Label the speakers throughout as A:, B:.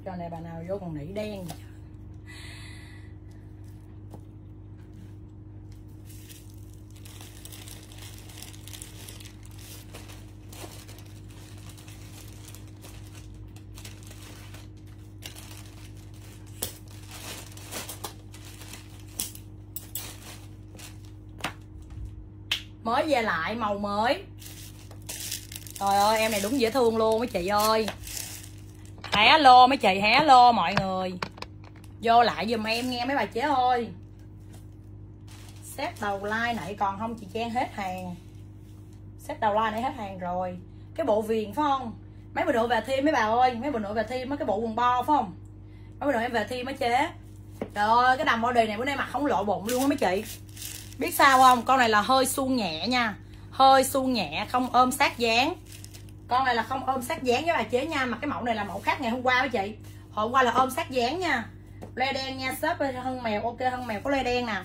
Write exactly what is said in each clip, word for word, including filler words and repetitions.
A: cho này, bà nào vô còn nỉ đen vậy. Mới về lại màu mới. Trời ơi em này đúng dễ thương luôn mấy chị ơi. Hé lô mấy chị, hé lô mọi người. Vô lại giùm em nghe mấy bà chế ơi. Set đầu like nãy còn không chị Trang, hết hàng. Set đầu like nãy hết hàng rồi. Cái bộ viền phải không? Mấy bữa nữa về thêm mấy bà ơi. Mấy bữa nữa về thêm mấy cái bộ quần bo phải không? Mấy bữa nữa em về thêm mấy chế. Trời ơi cái đầm body này bữa nay mặc không lộ bụng luôn á mấy chị. Biết sao không? Con này là hơi suông nhẹ nha. Hơi suông nhẹ, không ôm sát dáng. Con này là không ôm sát dáng với bà chế nha. Mà cái mẫu này là mẫu khác ngày hôm qua mấy chị. Hôm qua là ôm sát dáng nha. Lê đen nha, shop hơn mèo, ok hơn mèo có lê đen nè.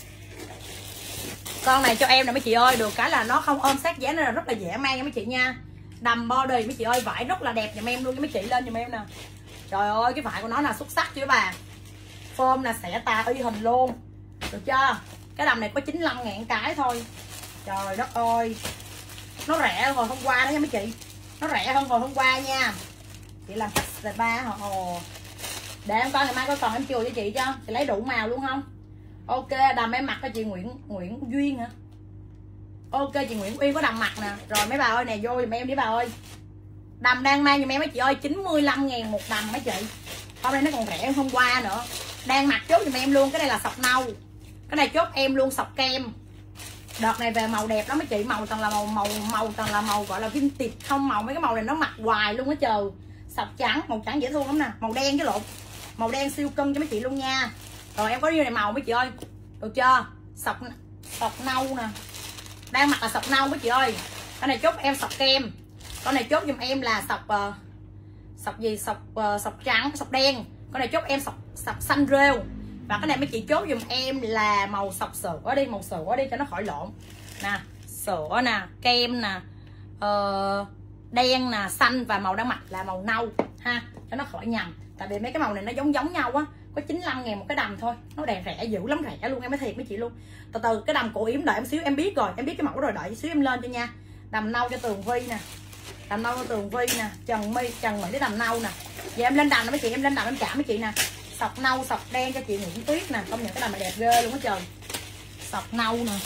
A: Con này cho em nè mấy chị ơi. Được cái là nó không ôm sát dáng nên là rất là dễ mang nha mấy chị nha. Đầm body mấy chị ơi, vải rất là đẹp giùm em luôn nha mấy chị, lên giùm em nè. Trời ơi cái vải của nó là xuất sắc chứ bà. Form là xẻ tà y hình luôn. Được chưa? Cái đầm này có chín mươi lăm ngàn cái thôi. Trời đất ơi. Nó rẻ hơn hồi hôm qua đó nha mấy chị. Nó rẻ hơn hồi hôm qua nha. Chị làm cách ba hồ. Để em coi ngày mai có còn em chừa cho chị cho. Chị lấy đủ màu luôn không? Ok đầm em mặc cho chị Nguyễn Nguyễn Duyên hả? Ok chị Nguyễn Uyên có đầm mặc nè. Rồi mấy bà ơi nè, vô giùm em đi bà ơi. Đầm đang mang giùm em mấy chị ơi, chín mươi lăm ngàn một đầm mấy chị. Hôm nay nó còn rẻ hơn hôm qua nữa. Đang mặc chốt giùm em luôn. Cái này là sọc nâu. Cái này chốt em luôn, sọc kem. Đợt này về màu đẹp lắm mấy chị, màu toàn là màu màu màu toàn là màu gọi là vintage, không màu mấy cái màu này nó mặc hoài luôn á trời. Sọc trắng, màu trắng dễ thương lắm nè, màu đen với lộn. Màu đen siêu cân cho mấy chị luôn nha. Rồi em có như này màu mấy chị ơi. Được chưa? Sọc sọc nâu nè. Đang mặc là sọc nâu mấy chị ơi. Cái này chốt em sọc kem. Con này chốt giùm em là sọc uh, sọc gì? Sọc uh, sọc trắng, sọc đen. Con này chốt em sọc sọc xanh rêu. Và cái này mấy chị chốt giùm em là màu sọc sữa đi, màu sữa đi cho nó khỏi lộn. Nè, sữa nè, kem nè, uh, đen nè, xanh và màu đang mặc là màu nâu ha, cho nó khỏi nhầm. Tại vì mấy cái màu này nó giống giống nhau á, có chín mươi lăm ngàn một cái đầm thôi. Nó đẹp rẻ dữ lắm, rẻ luôn em mới thiệt mấy chị luôn. Từ từ cái đầm cổ yếm đợi em xíu, em biết rồi, em biết cái mẫu rồi, đợi xíu em lên cho nha. Đầm nâu cho Tường Vi nè. Đầm nâu cho Tường Vi nè, Trần My, Trần Mỹ cái đầm nâu nè. Giờ em lên đầm nè mấy chị, em lên đầm em trả mấy chị nè. Sọc nâu, sọc đen cho chị Nguyễn Tuyết nè. Công nhận cái đầm này đẹp ghê luôn á trời. Sọc nâu nè.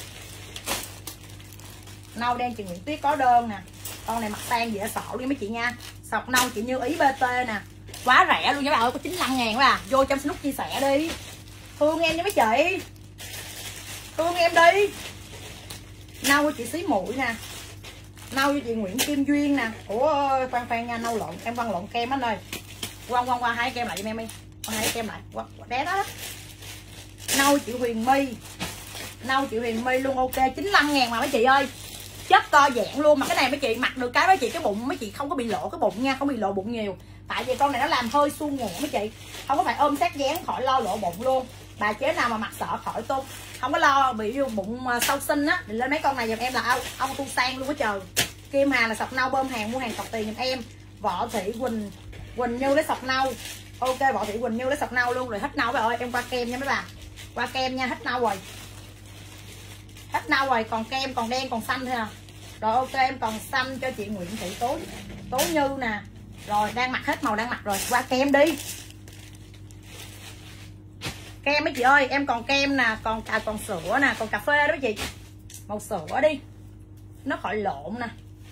A: Nâu đen chị Nguyễn Tuyết có đơn nè. Con này mặc tan dễ sợ đi mấy chị nha. Sọc nâu chị Như Ý bê tê nè. Quá rẻ luôn nha bà ơi, có chín mươi lăm ngàn quá à. Vô trong nút chia sẻ đi. Thương em nha mấy chị. Thương em đi. Nâu cho chị Xí Muội nè. Nâu cho chị Nguyễn Kim Duyên nè. Ủa khoan khoan nha, nâu lộn, em văn lộn kem anh ơi. Qua qua qua hai kem lại cho em đi. Hai kem lại. Qua, đé đó. Nâu chị Huyền My. Nâu chị Huyền My luôn, ok chín mươi lăm ngàn mà mấy chị ơi. Chất to dạng luôn. Mà cái này mấy chị mặc được cái mấy chị cái bụng mấy chị không có bị lộ cái bụng nha, không bị lộ bụng nhiều. Tại vì con này nó làm hơi suông nhẹ mấy chị. Không có phải ôm sát dáng, khỏi lo lộ bụng luôn. Bà chế nào mà mặc sợ khỏi tung. Không có lo bị bụng sau sinh á thì lên mấy con này giùm em là ông, ông tu sang luôn á trời. Kim Hà là sọc nâu bơm hàng, mua hàng cọc tiền giùm em. Võ Thị Quỳnh Quỳnh Như lấy sọc nâu. Ok Võ Thị Quỳnh Như lấy sọc nâu luôn rồi. Hết nâu bà ơi, em qua kem nha mấy bà. Qua kem nha, hết nâu rồi. Hết nâu rồi, còn kem, còn đen, còn xanh thôi à. Rồi ok em còn xanh cho chị Nguyễn Thị Tố Tố Như nè. Rồi đang mặc hết màu đang mặc rồi. Qua kem đi. Kem mấy chị ơi, em còn kem nè, còn à, còn sữa nè, còn cà phê đó mấy chị. Màu sữa đi. Nó khỏi lộn nè.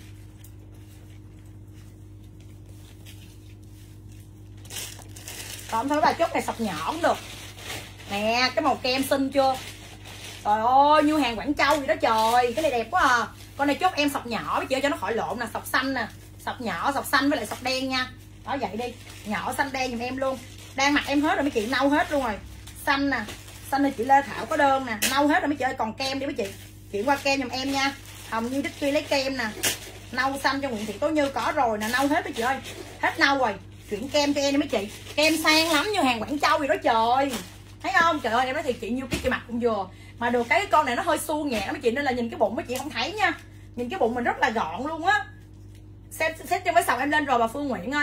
A: Còn thôi bà chốt này sọc nhỏ cũng được. Nè, cái màu kem xinh chưa? Trời ơi, như hàng Quảng Châu vậy đó trời. Cái này đẹp quá à. Con này chốt em sọc nhỏ mấy chị ơi cho nó khỏi lộn nè, sọc xanh nè. Sọc nhỏ, sọc xanh với lại sọc đen nha. Đó vậy đi. Nhỏ xanh đen giùm em luôn. Đang mặc em hết rồi mấy chị, nâu hết luôn rồi. Xanh nè. Xanh thì chị Lê Thảo có đơn nè, nâu hết rồi mấy chị ơi, còn kem đi mấy chị. Chuyển qua kem giùm em nha. Hồng Như Đức Tuy lấy kem nè. Nâu xanh cho Nguyễn Thị Tố Như có rồi nè, nâu hết mấy chị ơi. Hết nâu rồi. Chuyển kem cho em đi mấy chị. Kem sang lắm như hàng Quảng Châu vậy đó trời. Thấy không? Trời ơi em nói thiệt chị nhiêu cái chị mặc cũng vừa. Mà được cái con này nó hơi suông nhẹ mấy chị nên là nhìn cái bụng mấy chị không thấy nha. Nhìn cái bụng mình rất là gọn luôn á. Xem xét cho mấy sọc em lên rồi bà Phương Nguyễn ơi.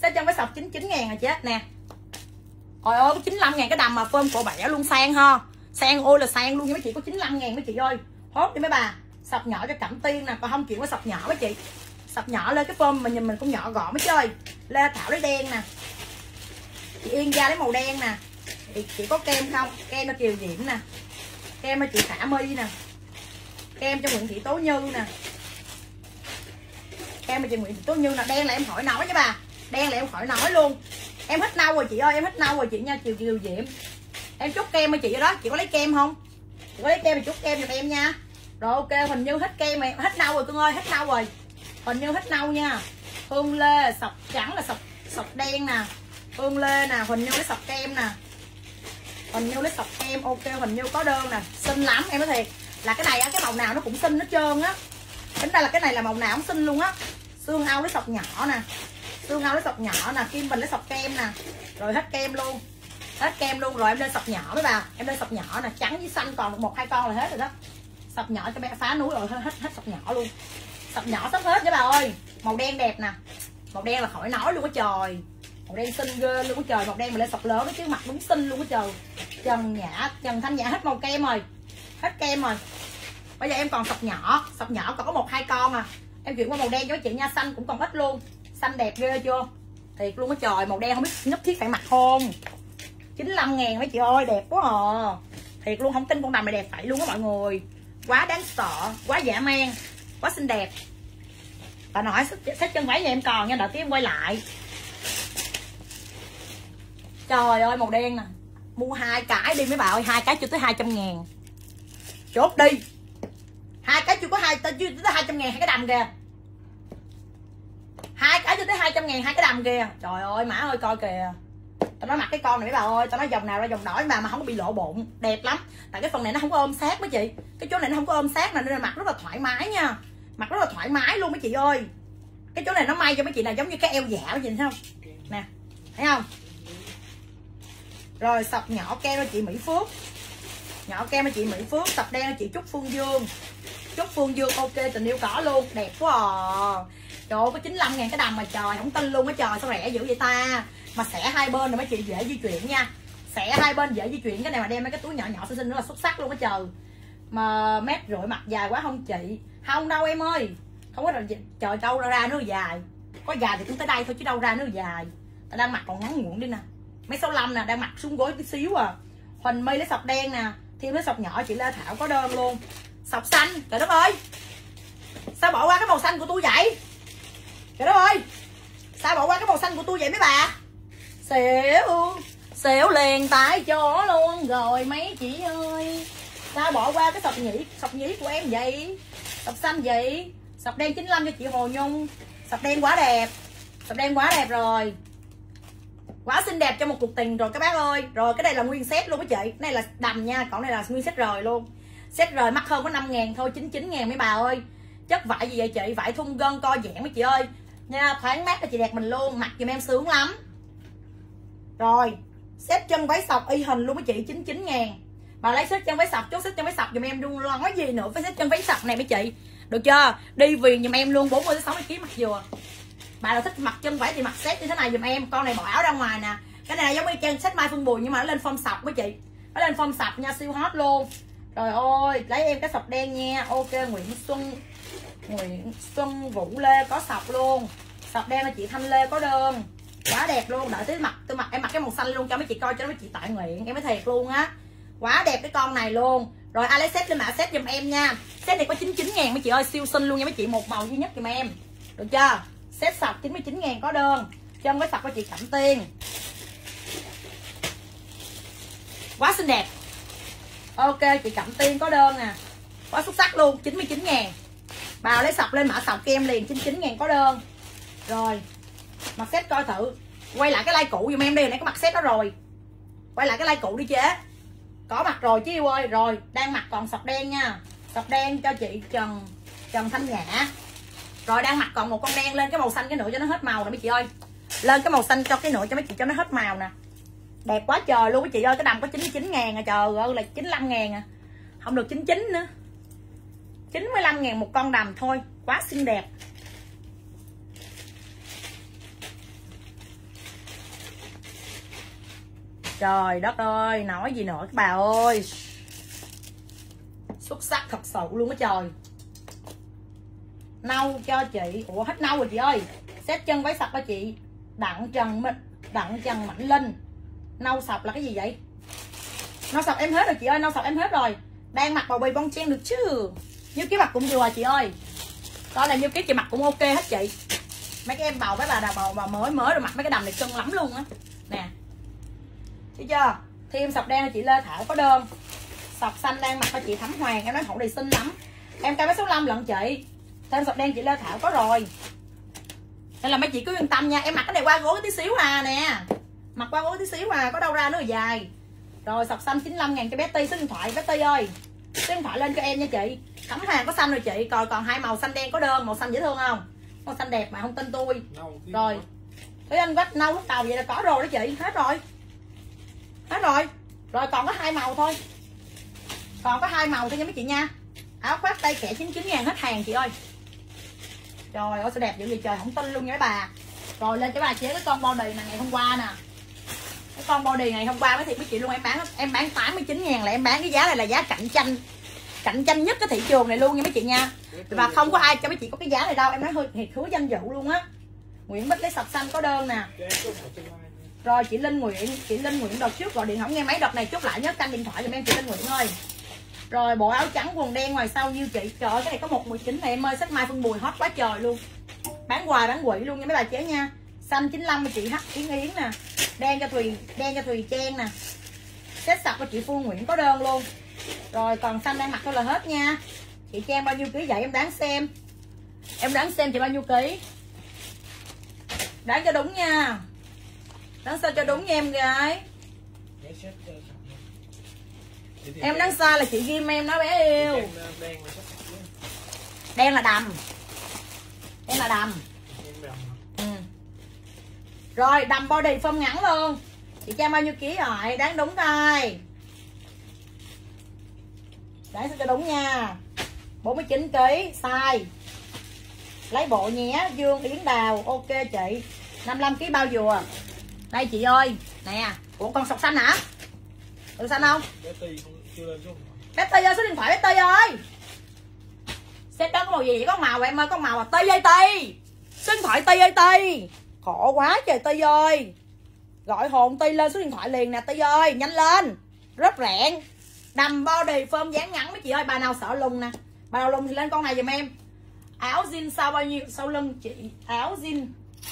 A: Set chân váy sọc chín mươi chín ngàn rồi chết nè. Trời ơi, có chín mươi lăm ngàn cái đầm mà phơm cổ bẻ luôn, sang ha. Sang ôi là sang luôn nha mấy chị, có chín mươi lăm ngàn mấy chị ơi. Hốt đi mấy bà. Sọc nhỏ cho Cẩm Tiên nè, còn không chuyện có sọc nhỏ mấy chị. Sọc nhỏ lên cái phơm mà nhìn mình cũng nhỏ gọn mấy chơi. Lê Thảo lấy đen nè. Chị Yên Gia lấy màu đen nè. Chị, chị có kem không? Kem cho Kiều Diễm nè. Kem cho chị Khả My nè. Kem cho Nguyễn Thị Tố Như nè. Kem cho chị Nguyễn Thị Tố Như nè. Đen là em khỏi nói với bà. Đen là em khỏi nói luôn. Em hết nâu rồi chị ơi, em hết nâu rồi chị nha. Kiều Kiều Diễm em chốt kem cho chị đó. Chị có lấy kem không? Chị có lấy kem thì chốt kem giùm em nha. Rồi ok, Huỳnh Như hết kem này, hết nâu rồi cưng ơi, hết nâu rồi. Huỳnh Như hết nâu nha. Hương Lê sọc trắng là sọc sọc đen nè. Hương Lê nè, Huỳnh Như lấy sọc kem nè. Huỳnh Như lấy sọc kem, ok Huỳnh Như có đơn nè, xinh lắm em nói thiệt. Là cái này á, cái màu nào nó cũng xinh hết trơn á. Tính ra là cái này là màu nào cũng xinh luôn á. Xương Âu lấy sọc nhỏ nè. Xương Âu lấy sọc nhỏ nè, Kim Bình lấy sọc kem nè. Rồi hết kem luôn. Hết kem luôn rồi, em lên sọc nhỏ với bà. Em lên sọc nhỏ nè, trắng với xanh còn một hai con là hết rồi đó. Sọc nhỏ cho bé phá núi rồi, hết hết sọc nhỏ luôn. Sọc nhỏ sắp hết với bà ơi. Màu đen đẹp nè. Màu đen là khỏi nói luôn á trời. Màu đen xinh ghê luôn á trời. Màu đen mà lên sọc lớn đó chứ mặt đúng xinh luôn á trời. Trần Nhã, Trần Thanh Nhã hết màu kem rồi. Hết kem rồi. Bây giờ em còn sọc nhỏ. Sọc nhỏ còn có một hai con à. Em chuyển qua màu đen cho chị nha, xanh cũng còn ít luôn. Xanh đẹp ghê chưa? Thiệt luôn á trời, màu đen không biết nhất thiết phải mặc không. chín mươi lăm ngàn mấy chị ơi, đẹp quá à. Thiệt luôn, không tin con đầm này đẹp phải luôn á mọi người. Quá đáng sợ, quá dã man, quá xinh đẹp. Bà nói xếp chân váy nhà em còn nha, đợi tí em quay lại. Trời ơi màu đen nè. Mua hai cái đi mấy bà ơi, hai cái chưa tới hai trăm ngàn. Chốt đi. Hai cái chưa có hai chưa tới hai trăm ngàn hai cái đầm kìa. Hai cái chưa tới hai trăm ngàn hai cái đầm kìa. Trời ơi má ơi coi kìa. Tao nói mặc cái con này mấy bà ơi, tao nói dòng nào ra dòng đỏ mà mà không có bị lộ bụng, đẹp lắm. Tại cái phần này nó không có ôm sát mấy chị. Cái chỗ này nó không có ôm sát nè, nên là mặc rất là thoải mái nha. Mặc rất là thoải mái luôn mấy chị ơi. Cái chỗ này nó may cho mấy chị là giống như cái eo dạ mấy chị thấy không? Nè, thấy không? Rồi sọc nhỏ kem cho chị Mỹ Phước. Nhỏ kem cho chị Mỹ Phước, sọc đen cho chị Trúc Phương Dương. Trúc Phương Dương ok, tình yêu cỏ luôn, đẹp quá à. Trời ơi, có chín mươi lăm ngàn cái đầm mà trời, không tin luôn á trời, sao rẻ dữ vậy ta. Mà xẻ hai bên rồi mấy chị dễ di chuyển nha. Xẻ hai bên dễ di chuyển, cái này mà đem mấy cái túi nhỏ nhỏ xinh xinh nữa là xuất sắc luôn á trời. Mà mét rưỡi mặt dài quá không chị? Không đâu em ơi. Không có trời đâu ra nữa dài. Có dài thì cũng tới đây thôi chứ đâu ra nữa dài. Ta đang mặc còn ngắn ngủn đi nè. Mấy sáu lăm nè, đang mặc xuống gối tí xíu à. Huỳnh My lấy sọc đen nè, thêm lấy sọc nhỏ chị Lê Thảo có đơn luôn. Sọc xanh, trời đất ơi. Sao bỏ qua cái màu xanh của tôi vậy? Trời đất ơi. Sao bỏ qua cái màu xanh của tôi vậy mấy bà? Xỉu xỉu liền tại chỗ luôn rồi mấy chị ơi. Sao bỏ qua cái sọc nhĩ sọc nhĩ của em vậy? Sọc xanh vậy? Sọc đen chín mươi lăm cho chị Hồ Nhung. Sọc đen quá đẹp. Sọc đen quá đẹp rồi. Quá xinh đẹp cho một cuộc tình rồi các bác ơi. Rồi cái này là nguyên set luôn với chị. Cái này là đầm nha, còn này là nguyên set rời luôn. Set rời mắc hơn có năm ngàn thôi, chín mươi chín ngàn mấy bà ơi. Chất vải gì vậy chị? Vải thun gân co giãn mấy chị ơi. Nha, thoáng mát cho chị đẹp mình luôn. Mặc giùm em sướng lắm. Rồi set chân váy sọc y hình luôn với chị, chín mươi chín ngàn. Bà lấy set chân váy sọc, chốt set chân váy sọc giùm em luôn. Nói gì nữa với set chân váy sọc này mấy chị. Được chưa? Đi viền giùm em luôn, bốn mươi đến sáu mươi ki lô gam mặc vừa. Bà nào thích mặc chân váy thì mặc set như thế này giùm em. Con này bỏ áo ra ngoài nè. Cái này là giống như chân set Mai Phương Bùi nhưng mà nó lên form sọc với chị. Nó lên form sọc nha, siêu hot luôn. Rồi ôi, lấy em cái sọc đen nha. Ok, Nguyễn Xuân Nguyễn Xuân Vũ Lê có sọc luôn. Sọc đen là chị Thanh Lê có đơn. Quá đẹp luôn. Đợi tới mặc tôi mặc em mặc cái màu xanh luôn cho mấy chị coi, cho mấy chị tại nguyện. Em mới thiệt luôn á. Quá đẹp cái con này luôn. Rồi ai lấy set lên mã set giùm em nha. Set này có chín mươi chín ngàn mấy chị ơi, siêu xinh luôn nha mấy chị, một màu duy nhất giùm em. Được chưa? Set sọc chín mươi chín ngàn có đơn. Chân với sọc của chị Cẩm Tiên. Quá xinh đẹp. Ok, chị Cẩm Tiên có đơn nè. Quá xuất sắc luôn, chín mươi chín ngàn. Bà lấy sọc lên mã sọc kem liền, chín mươi chín ngàn có đơn. Rồi mặc set coi thử. Quay lại cái like cũ giùm em đi, nãy có mặc set đó rồi. Quay lại cái like cũ đi chế. Có mặc rồi chứ yêu ơi. Rồi đang mặc còn sọc đen nha. Sọc đen cho chị Trần Trần Thanh Nhã. Rồi đang mặc còn một con đen, lên cái màu xanh cái nữa cho nó hết màu nè mấy chị ơi. Lên cái màu xanh cho cái nữa cho mấy chị cho nó hết màu nè. Đẹp quá trời luôn mấy chị ơi. Cái đầm có chín mươi chín ngàn à, trời ơi là chín mươi lăm ngàn à. Không được chín mươi chín nữa, chín mươi lăm ngàn một con đầm thôi. Quá xinh đẹp. Trời đất ơi, nói gì nữa các bà ơi. Xuất sắc thật sự luôn á trời. Nâu cho chị. Ủa hết nâu rồi chị ơi. Set chân váy sọc đó chị. Đặng Trần Đặng Trần Mạnh Linh. Nâu sọc là cái gì vậy? Nâu sọc em hết rồi chị ơi, nâu sọc em hết rồi. Đang mặc bầu bì bon chen được chứ. Như cái mặt cũng vừa chị ơi. Coi là như cái chị mặc cũng ok hết chị. Mấy cái em bầu mấy bà đào bầu mà mới mới rồi mặc mấy cái đầm này cưng lắm luôn á. Nè. Thấy chưa? Thêm sọc đen là chị Lê Thảo có đơn. Sọc xanh đang mặc cho chị Thắm Hoàng. Em nói khẩu này xinh lắm. Em cao mét sáu lăm lận chị. Thêm sọc đen chị Lê Thảo có rồi. Nên là mấy chị cứ yên tâm nha. Em mặc cái này qua gối tí xíu à nè. Mặc qua gối tí xíu à. Có đâu ra nữa là dài. Rồi sọc xanh chín mươi lăm ngàn cho Betty. Số điện thoại Betty ơi. Số điện thoại lên cho em nha chị. Thắm Hoàng có xanh rồi chị. Còn còn hai màu xanh đen có đơn. Màu xanh dễ thương không? Màu xanh đẹp mà không tin tôi. Rồi Thúy Anh quách nâu lúc đầu vậy là có rồi đó chị. Hết rồi. Hết rồi. Rồi còn có hai màu thôi. Còn có hai màu thôi nha mấy chị nha. Áo khoác tay kẻ chín mươi chín ngàn hết hàng chị ơi. Trời ơi sao đẹp dữ vậy trời, không tin luôn nha mấy bà. Rồi lên cho bà chế cái con body này ngày hôm qua nè. Cái con body ngày hôm qua mới thiệt mấy chị luôn, em bán em bán tám mươi chín ngàn là em bán cái giá này là giá cạnh tranh. Cạnh tranh nhất cái thị trường này luôn nha mấy chị nha. Và không có ai cho mấy chị có cái giá này đâu, em nói hơi thiệt hứa danh dự luôn á. Nguyễn Bích lấy sọc xanh có đơn nè. Rồi chị Linh Nguyễn, chị Linh Nguyễn đợt trước gọi điện không nghe máy, đợt này chốt lại nhớ canh điện thoại giùm em chị Linh Nguyễn ơi. Rồi bộ áo trắng quần đen ngoài sau nhiêu chị? Trời ơi cái này có một mười chín này em ơi, sách mai phân bùi hot quá trời luôn. Bán hoài bán quỷ luôn nha mấy bà chế nha. Xanh chín mươi lăm chị H Yến Yến nè. Đen cho Thùy, đen cho Thùy Trang nè. Set sọc của chị Phương Nguyễn có đơn luôn. Rồi còn xanh đang mặc thôi là hết nha. Chị Trang bao nhiêu ký vậy em đoán xem. Em đoán xem chị bao nhiêu ký. Đoán cho đúng nha. Đoán sao cho đúng nha em gái. Em đoán sai là chị ghim em nói bé yêu. Đen là đầm. Đen là đầm. Ừ. Rồi đầm body phông ngắn luôn. Chị Trang bao nhiêu ký rồi? Đáng đúng thôi. Đoán sao cho đúng nha. bốn mươi chín ký sai. Lấy bộ nhé. Dương Yến Đào. Ok chị. năm mươi lăm ký bao dùa. Đây chị ơi. Nè. Ủa con sọc xanh hả? Sọc xanh không? Betty ơi số điện thoại Betty ơi. Set đó có màu gì vậy? Có màu em ơi. Có màu là Ti ơi Ti. Số điện thoại Ti ơi Ti. Khổ quá trời Ti ơi. Gọi hồn Ti lên số điện thoại liền nè Ti ơi. Nhanh lên. Rất rẹn. Đầm body phơm dáng ngắn mấy chị ơi. Bà nào sợ lùng nè. Bà nào lùng thì lên con này giùm em. Áo jean sau bao nhiêu? Sau lưng chị. Áo jean.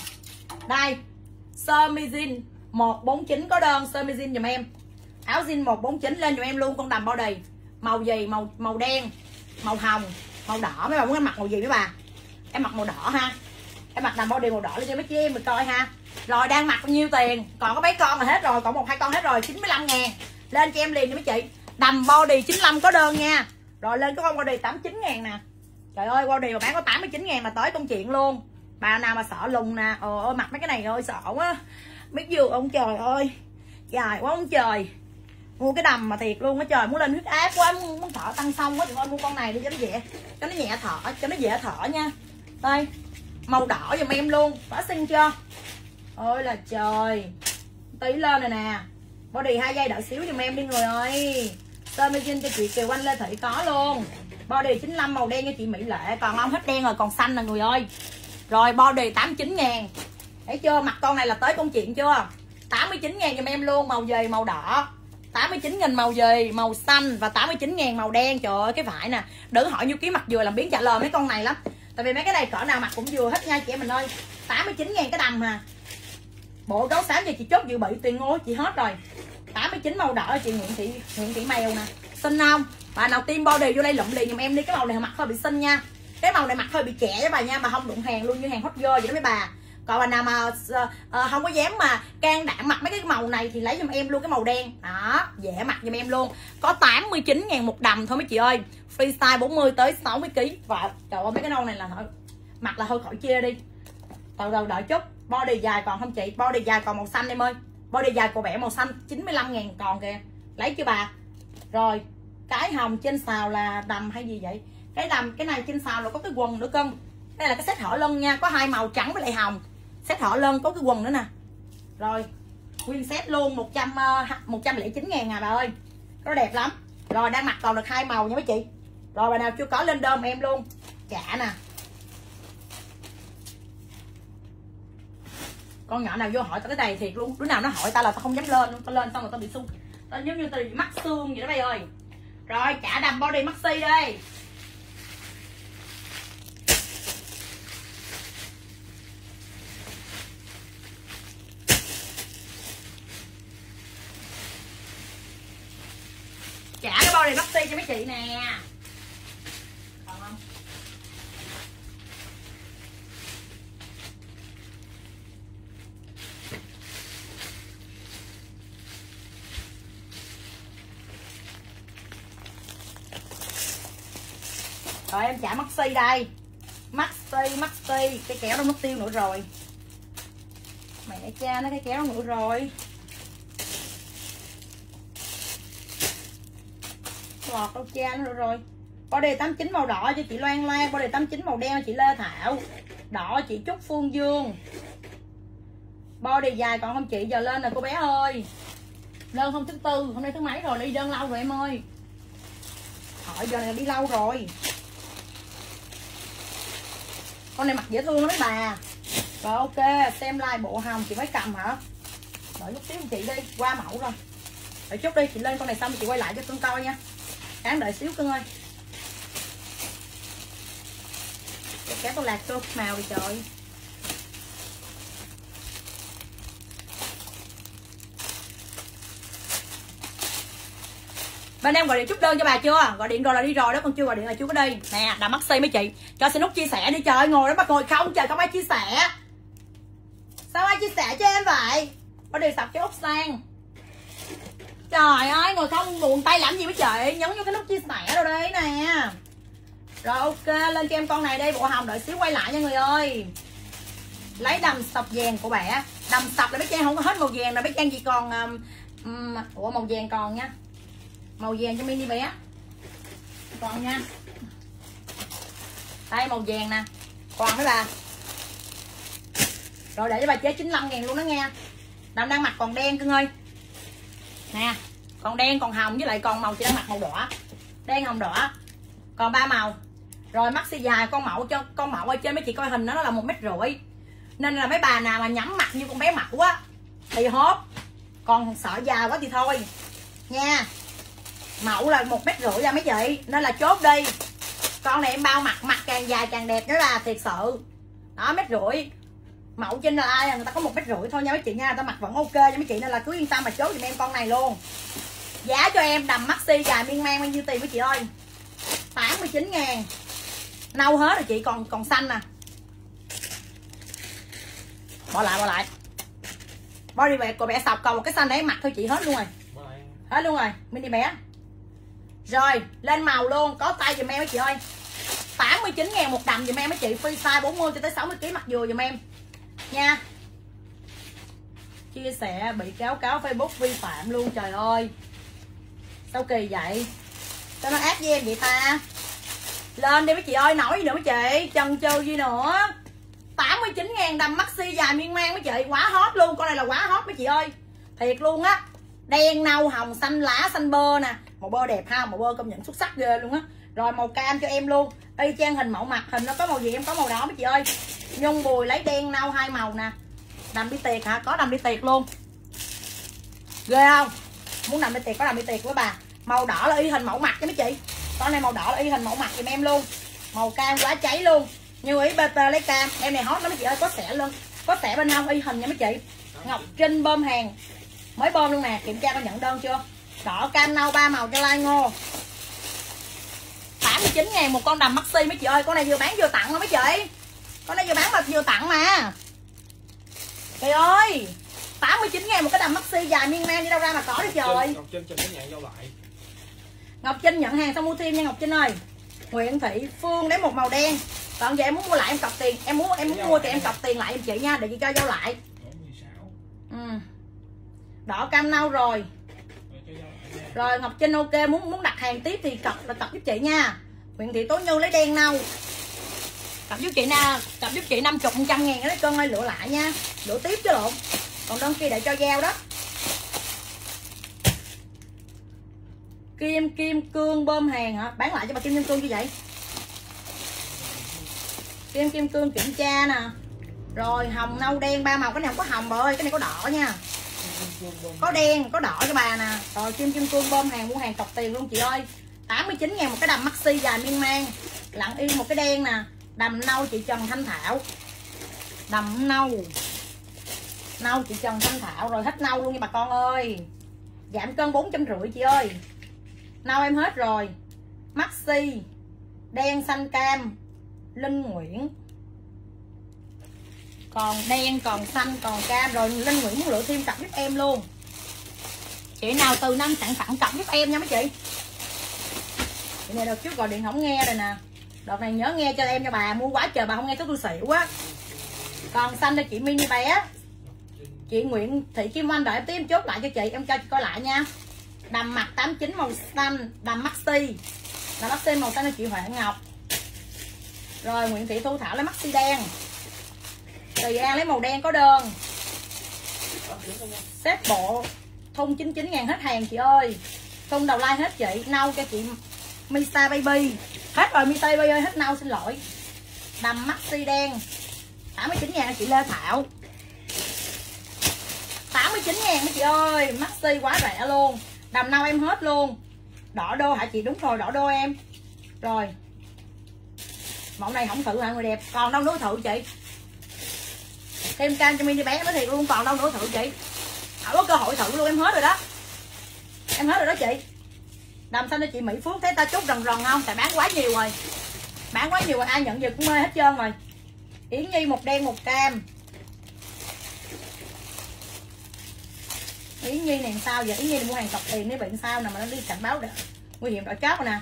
A: Đây. Sơ mi jean một bốn chín có đơn. Sơ mi jean giùm em. Áo jean một bốn chín lên giùm em luôn con đầm body. Màu gì? Màu màu đen, màu hồng, màu đỏ. Mấy bà muốn em mặc màu gì mấy bà? Em mặc màu đỏ ha. Em mặc đầm body màu đỏ lên cho mấy chị em mình coi ha. Rồi đang mặc bao nhiêu tiền? Còn có mấy con là hết rồi, còn một hai con hết rồi, chín mươi lăm ngàn. Lên cho em liền nha mấy chị. Đầm body chín mươi lăm có đơn nha. Rồi lên cái con body tám mươi chín ngàn nè. Trời ơi body mà bán có tám mươi chín ngàn là tới công chuyện luôn. Bà nào mà sợ lùng nè. Ồ ơi mặc mấy cái này rồi sợ quá. Biết vừa ông trời ơi. Dài quá ông trời. Mua cái đầm mà thiệt luôn á trời, muốn lên huyết áp quá, muốn, muốn thở tăng xong quá thì thôi mua con này đi cho nó dễ, cho nó nhẹ thở, cho nó dễ thở nha. Đây màu đỏ giùm em luôn, quá xinh chưa? Ôi là trời. Tí lên này nè. Body hai giây đợi xíu giùm em đi người ơi. Sơ mi jean cho chị Kiều Anh Lê Thị có luôn. Body chín mươi lăm màu đen cho chị Mỹ Lệ. Còn không hết đen rồi còn xanh nè người ơi. Rồi body tám mươi chín ngàn. Thấy chưa, mặc con này là tới công chuyện chưa? Tám mươi chín ngàn giùm em luôn. Màu gì? Màu đỏ. Tám mươi chín nghìn màu gì? Màu xanh. Và tám mươi chín ngàn màu đen. Trời ơi cái vải nè. Đừng hỏi nhiêu ký mặc vừa làm biến trả lời mấy con này lắm. Tại vì mấy cái này cỡ nào mặc cũng vừa hết nha chị em mình ơi. Tám mươi chín ngàn cái đầm mà. Bộ gấu xám giờ chị chốt dự bị tiền ngô chị hết rồi. Tám mươi chín màu đỏ chị Nguyễn Thị Nguyễn Thị Mèo nè. Xinh không? Bà nào team body vô đây lụm liền giùm em đi. Cái màu này mặc hơi bị xinh nha. Cái màu này mặc hơi bị trẻ với bà nha. Mà không đụng hàng luôn như hàng hot girl vậy đó mấy bà. Còn bà nào mà uh, uh, không có dám mà can đảm mặc mấy cái màu này thì lấy giùm em luôn cái màu đen. Đó, dễ mặc giùm em luôn. Có tám mươi chín ngàn một đầm thôi mấy chị ơi. Freestyle bốn mươi tới sáu mươi ký. Và trời ơi mấy cái nâu này là thôi mặc là hơi khỏi chê đi. Từ đầu đợi chút. Body dài còn không chị? Body dài còn màu xanh em ơi. Body dài của bẻ màu xanh chín mươi lăm ngàn còn kìa. Lấy chưa bà? Rồi, cái hồng trên xào là đầm hay gì vậy? Cái đầm, cái này trên xào là có cái quần nữa cưng. Đây là cái set hở lưng nha, có hai màu trắng với lại hồng. Set hở lưng có cái quần nữa nè. Rồi, Nguyên set luôn một trăm một trăm lẻ chín ngàn à bà ơi. Nó đẹp lắm. Rồi đang mặc còn được hai màu nha mấy chị. Rồi bà nào chưa có lên đơn em luôn. Chả nè. Con nhỏ nào vô hỏi tao cái này thiệt luôn. Đứa nào nó hỏi tao là tao không dám lên. Tao lên xong rồi tao bị sung. Tao giống như tao bị mắc xương vậy đó bay ơi. Rồi chả đầm body maxi đây. Trả cái body maxi cho mấy chị nè. Còn không? Rồi em trả maxi đây. Maxi, maxi. Cái kéo nó mất tiêu nữa rồi. Mẹ cha nó cái kéo nữa rồi. Lọt đâu cha nữa rồi. Body tám chín màu đỏ cho chị Loan Loan. Body tám chín màu đen cho chị Lê Thảo. Đỏ chị Trúc Phương Dương. Body dài còn không chị? Giờ lên nè cô bé ơi. Đơn hôm thứ tư. Hôm nay thứ mấy rồi? Đi đơn lâu rồi em ơi. Hỏi giờ này đi lâu rồi. Con này mặc dễ thương lắm mấy bà. Rồi ok. Xem like bộ hồng chị mới cầm hả? Đợi chút xíu chị đi. Qua mẫu rồi. Đợi chút đi. Chị lên con này xong chị quay lại cho cưng coi nha. Đáng đợi xíu cưng ơi. Kéo con lạc tô màu đi trời. Bên em gọi điện chút đơn cho bà chưa? Gọi điện rồi là đi rồi đó, còn chưa gọi điện là chưa có đi. Nè, đầm maxi mấy chị. Cho xin nút chia sẻ đi trời, ngồi đó mà ngồi không trời, không ai chia sẻ. Sao ai chia sẻ cho em vậy? Có điều sập cái ốc sang. Trời ơi, ngồi không buồn tay làm gì mấy chị? Nhấn vô cái nút chia sẻ rồi đây nè. Rồi ok, lên cho em con này đây, bộ hồng đợi xíu quay lại nha người ơi. Lấy đầm sọc vàng của bẻ. Đầm sọc là mấy trang không có hết màu vàng là mấy trang chỉ còn um, um, ủa màu vàng còn nha. Màu vàng cho mini bé. Còn nha. Đây màu vàng nè. Còn mấy bà. Rồi để cho bà chế chín mươi lăm ngàn luôn đó nha. Đầm đang mặc còn đen cưng ơi. Nè, còn đen còn hồng với lại còn màu chị đang mặc màu đỏ. Đen hồng đỏ. Còn ba màu. Rồi maxi dài con mẫu cho con mẫu ở trên mấy chị coi hình nó là một mét rưỡi. Nên là mấy bà nào mà nhắm mặt như con bé Mẫu á thì hốt. Còn sợ dài quá thì thôi. Nha. Mẫu là một mét rưỡi ra mấy chị, nên là chốt đi. Con này em bao mặt mặt càng dài càng đẹp nữa là thiệt sự. Đó mét rưỡi. Mẫu trên là ai người ta có một mét rưỡi thôi nha mấy chị nha, người ta mặc vẫn ok nha mấy chị, nên là cứ yên tâm mà chốt giùm em con này luôn. Giá cho em đầm maxi dài miên man bao nhiêu tiền mấy chị ơi? tám mươi chín ngàn. Nâu hết rồi chị, còn còn xanh nè. Bỏ lại bỏ lại. Body bag của bé sọc còn một cái xanh đấy mặc thôi chị, hết luôn rồi. Hết luôn rồi, mini bé. Rồi, lên màu luôn, có tay giùm em mấy chị ơi. tám mươi chín ngàn một đầm giùm em mấy chị, free size bốn mươi cho tới sáu mươi ki lô gam mặc vừa giùm em. Nha. Chia sẻ bị cáo cáo Facebook vi phạm luôn trời ơi. Sao kỳ vậy? Sao nó ác với em vậy ta? Lên đi mấy chị ơi, nổi gì nữa mấy chị, chần chừ gì nữa. Tám mươi chín ngàn đầm maxi dài miên man mấy chị, quá hot luôn, con này là quá hot mấy chị ơi. Thiệt luôn á. Đen, nâu, hồng, xanh lá, xanh bơ nè. Màu bơ đẹp ha, màu bơ công nhận xuất sắc ghê luôn á. Rồi màu cam cho em luôn. Y chang hình mẫu mặt, hình nó có màu gì em có màu đó mấy chị ơi. Nhung Bùi lấy đen, nâu hai màu nè. Đầm đi tiệc hả? Có đầm đi tiệc luôn. Ghê không? Muốn đầm đi tiệc có đầm đi tiệc với bà. Màu đỏ là y hình mẫu mặt cho mấy chị. Con này màu đỏ là y hình mẫu mặt giùm em luôn. Màu cam quá cháy luôn. Như ý bê tê lấy cam. Em này hot lắm mấy chị ơi, có xẻ luôn. Có xẻ bên hông y hình nha mấy chị. Ngọc Trinh bơm hàng. Mới bơm luôn nè, kiểm tra có nhận đơn chưa? Đỏ cam nâu ba màu cho Lai Ngô. tám mươi chín ngàn một con đầm maxi mấy chị ơi, con này vừa bán vừa tặng đó mấy chị. Con này vừa bán mà vừa tặng mà. Trời ơi, tám mươi chín ngàn một cái đầm maxi dài miên man đi đâu ra mà có đi trời.
B: Ngọc Trinh cho cái nhận vô lại.
A: Ngọc Trinh nhận hàng xong mua thêm nha Ngọc Trinh ơi. Nguyễn Thị Phương lấy một màu đen. Còn giờ em muốn mua lại em cọc tiền, em muốn em muốn mua thì em cọc tiền lại em chị nha, để chị cho vô lại. Ừ. Đỏ cam nâu rồi. Rồi Ngọc Trinh ok, muốn muốn đặt hàng tiếp thì cọc là cọc giúp chị nha. Nguyễn Thị Tố Như lấy đen nâu. Cọc giúp chị nè, cọc giúp chị năm mươi một trăm ngàn đấy cân ơi, lựa lại nha. Lựa tiếp chứ lộn. Còn đơn kia để cho giao đó. Kim kim cương bơm hàng hả? Bán lại cho bà kim kim cương như vậy. Kim kim cương kiểm tra nè. Rồi hồng nâu đen ba màu, cái này không có hồng bà ơi, cái này có đỏ nha. Có đen, có đỏ cho bà nè. Rồi kim kim cương bơm hàng, mua hàng cọc tiền luôn chị ơi. tám mươi chín ngàn một cái đầm maxi dài miên man. Lặng yên một cái đen nè. Đầm nâu chị Trần Thanh Thảo. Đầm nâu. Nâu chị Trần Thanh Thảo. Rồi hết nâu luôn nha bà con ơi. Giảm cân bốn trăm rưỡi chị ơi. Nâu em hết rồi. Maxi đen xanh cam Linh Nguyễn. Còn đen, còn xanh, còn cam. Rồi Linh Nguyễn muốn lựa thêm cặp giúp em luôn. Chị nào từ năm sản phẩm cặp giúp em nha mấy chị. Chị này đợt trước gọi điện không nghe rồi nè. Đợt này nhớ nghe cho em cho bà. Mua quá trời bà không nghe, tôi xỉu quá. Còn xanh là chị mini bé. Chị Nguyễn Thị Kim Anh đợi em tí em chốt lại cho chị. Em cho chị coi lại nha. Đầm mặt tám mươi chín màu xanh. Đầm maxi. Đầm maxi màu xanh là chị Huệ Ngọc. Rồi Nguyễn Thị Thu Thảo lấy maxi đen. Tùy An lấy màu đen có đơn. Xếp bộ thun chín mươi chín ngàn hết hàng chị ơi. Thun đầu like hết chị. Nâu cho chị Misa Baby. Hết rồi Misa Baby ơi, hết nâu xin lỗi. Đầm maxi đen tám mươi chín ngàn chị Lê Thảo. tám mươi chín ngàn chị ơi. Maxi quá rẻ luôn. Đầm nâu em hết luôn. Đỏ đô hả chị? Đúng rồi, đỏ đô em. Rồi mẫu này không thử hả người đẹp? Còn đâu nữa thử chị. Thêm cam cho mini bé nói thiệt luôn, còn đâu nữa thử chị. Không có cơ hội thử luôn, em hết rồi đó. Em hết rồi đó chị. Đầm xanh cho chị Mỹ Phước. Thấy ta chốt rần rần không? Tại bán quá nhiều rồi. Bán quá nhiều rồi, ai nhận giờ cũng mê hết trơn rồi. Yến Nhi một đen một cam. Yến Nhi này sao vậy? Yến Nhi mua hàng cọc tiền nếu bị sao nè mà nó đi cảnh báo để nguy hiểm đỏ chót rồi nè.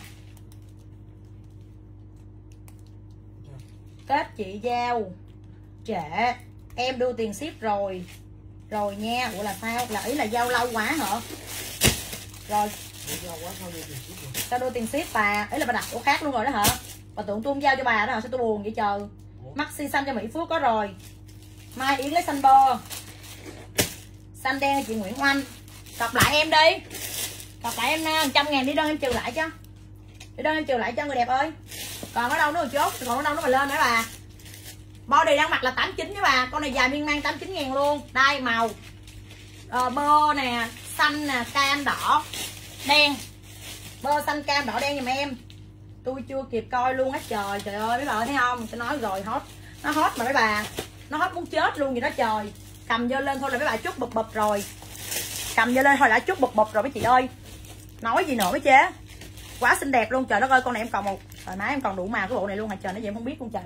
A: Kết chị giao trễ, em đưa tiền ship rồi rồi nha. Ủa là sao? Là ý là giao lâu quá hả? Rồi sao đưa tiền ship bà? Ý là bà đặt chỗ khác luôn rồi đó hả? Bà tưởng tôi không giao cho bà đó hả? Sao tôi buồn vậy trời. Maxi xanh cho Mỹ Phước có rồi. Mai Yến lấy xanh bơ. Xanh đen chị Nguyễn Oanh. Cọc lại em đi. Cọc lại em nha, một trăm ngàn đi đơn em trừ lại cho. Đi đơn em trừ lại cho người đẹp ơi. Còn ở đâu nữa chốt, còn ở đâu nữa mà lên nữa bà. Body đang mặc là tám mươi chín với bà. Con này dài miên man tám mươi chín ngàn luôn. Đai màu ờ, bơ nè, xanh nè, cam đỏ đen. Bơ xanh cam đỏ đen giùm em. Tôi chưa kịp coi luôn á trời. Trời ơi mấy bà thấy không? Tôi nói rồi hot. Nó hot mà mấy bà. Nó hot muốn chết luôn vậy đó trời. Cầm vô lên thôi là mấy bà chút bụp bụp rồi. Cầm vô lên thôi đã chút bụp bụp rồi mấy chị ơi. Nói gì nữa mấy chế. Quá xinh đẹp luôn trời đất ơi. Con này em còn một trời má em còn đủ màu cái bộ này luôn hả trời. Nó vậy em không biết luôn trời.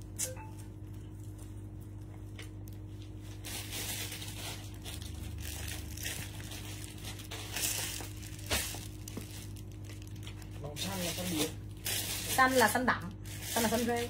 B: Xanh là xanh gì?
A: Xanh là xanh đậm. Xanh là xanh rêu.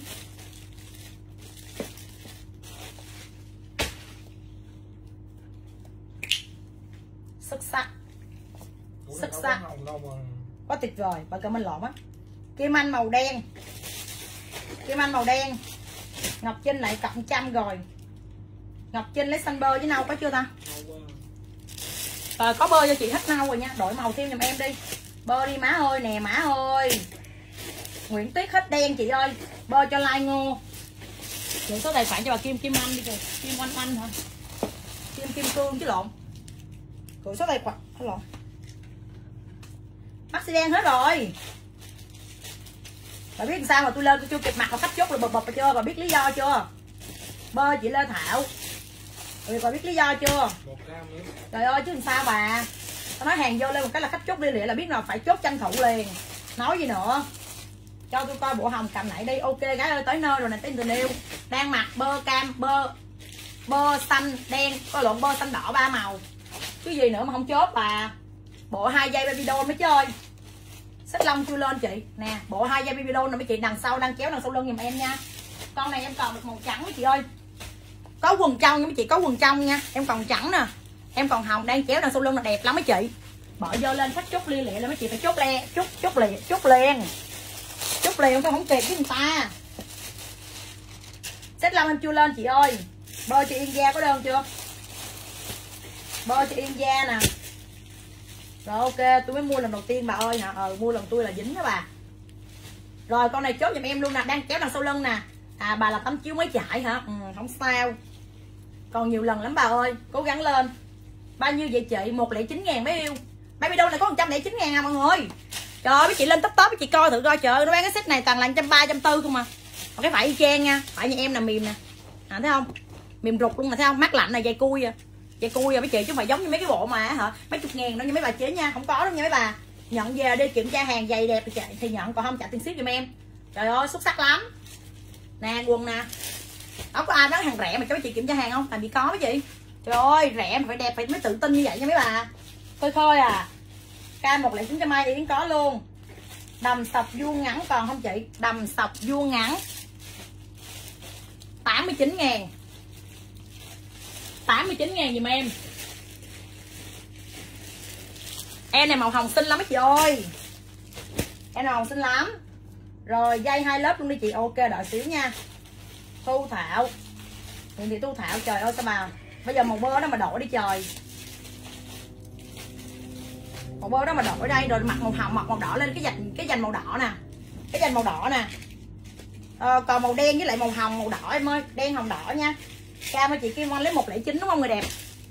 A: Xuất sắc. Xuất sắc. Quá tuyệt vời. Bà cầm mình lộn á. Kim Anh màu đen. Kim Anh màu đen. Ngọc Trinh lại cộng trăm rồi. Ngọc Trinh lấy xanh bơ với nâu có chưa ta? Rồi có bơ cho chị hết nâu rồi nha. Đổi màu thêm giùm em đi. Bơ đi má ơi nè má ơi. Nguyễn Tuyết hết đen chị ơi. Bơ cho like Ngô. Để số tài khoản cho bà Kim Kim Anh đi kìa. Kim Anh Anh hả? Kim Kim Cương chứ lộn. Gửi số tài khoản lộn. Maxi đen hết rồi. Bà biết sao mà tôi lên tôi chưa kịp mặc mà khách chốt rồi bập bập chưa? Bà biết lý do chưa? Bơ chị Lê Thảo. Rồi bà biết lý do chưa? Trời ơi chứ làm sao bà. Tao nói hàng vô lên một cái là khách chốt đi lịa là biết là phải chốt tranh thủ liền. Nói gì nữa. Cho tôi coi bộ hồng cầm lại đi. Ok gái ơi tới nơi rồi nè tới tình yêu. Đang mặc bơ cam bơ bơ xanh đen. Có lộn bơ xanh đỏ ba màu. Chứ gì nữa mà không chốt bà. Bộ hai dây baby doll mới chơi. Xích lông chưa lên chị. Nè bộ hai dây baby doll nè mấy chị. Đằng sau đang kéo đằng sau lưng giùm em nha. Con này em còn được màu trắng mấy chị ơi. Có quần trong nha mấy chị. Có quần trong nha. Em còn trắng nè. Em còn hồng đang kéo đằng sau lưng là đẹp lắm mấy chị. Bỏ vô lên khách chốt lia lịa là mấy chị phải chốt le. Chốt chốt lịa chốt liền. Chốt liền tôi không kịp với người ta. Xích lông em chưa lên chị ơi. Bơ cho Yên Da có đơn chưa? Bơ cho Yên Da nè. Rồi ok, tôi mới mua lần đầu tiên bà ơi hả. Ờ mua lần tôi là dính đó bà. Rồi con này chốt giùm em luôn nè, đang kéo đằng sau lưng nè. À bà là tấm chiếu mới chạy hả? Ừ, không sao. Còn nhiều lần lắm bà ơi, cố gắng lên. Bao nhiêu vậy chị? một lẻ chín ngàn mấy yêu. Baby đâu này có một trăm lẻ chín ngàn à mọi người. Trời ơi mấy chị lên top top mấy chị coi thử coi, trời ơi nó bán cái set này toàn là một trăm ba mươi, một trăm bốn mươi không à. Còn cái phải y chang nha, phải nhà em là mềm nè. À thấy không? Mềm rụt luôn mà thấy không? Mát lạnh này dây cui à. Dây cui à mấy chị chứ không phải giống như mấy cái bộ mà hả? Mấy chục ngàn đâu như mấy bà chế nha, không có đâu nha mấy bà. Nhận về đi kiểm tra hàng giày đẹp thì, thì nhận, còn không trả tiền ship giùm em. Trời ơi xuất sắc lắm. Nè quần nè. Đó có ai bán hàng rẻ mà cho mấy chị kiểm tra hàng không? Làm gì có mấy chị. Trời ơi rẻ mà phải đẹp phải mới tự tin như vậy nha mấy bà. Khơi khơi à. K một lẻ chín trăm hai Yến có luôn. Đầm sọc vuông ngắn còn không chị? Đầm sọc vuông ngắn tám mươi chín ngàn. tám mươi chín ngàn dùm em. Em này màu hồng xinh lắm mấy chị ơi. Em này hồng xinh lắm. Rồi dây hai lớp luôn đi chị. Ok đợi xíu nha. Thu Thảo. Nguyễn Thị Thu Thảo, trời ơi sao mà bây giờ màu bơ đó mà đổi đi trời. Màu bơ đó mà đổi đây rồi mặc màu hồng mặc màu đỏ lên cái dành cái dành màu đỏ nè. Cái dành màu đỏ nè. Ờ, còn màu đen với lại màu hồng màu đỏ em ơi, đen hồng đỏ nha. Cam cho chị Kim Anh lấy một lẻ chín đúng không người đẹp?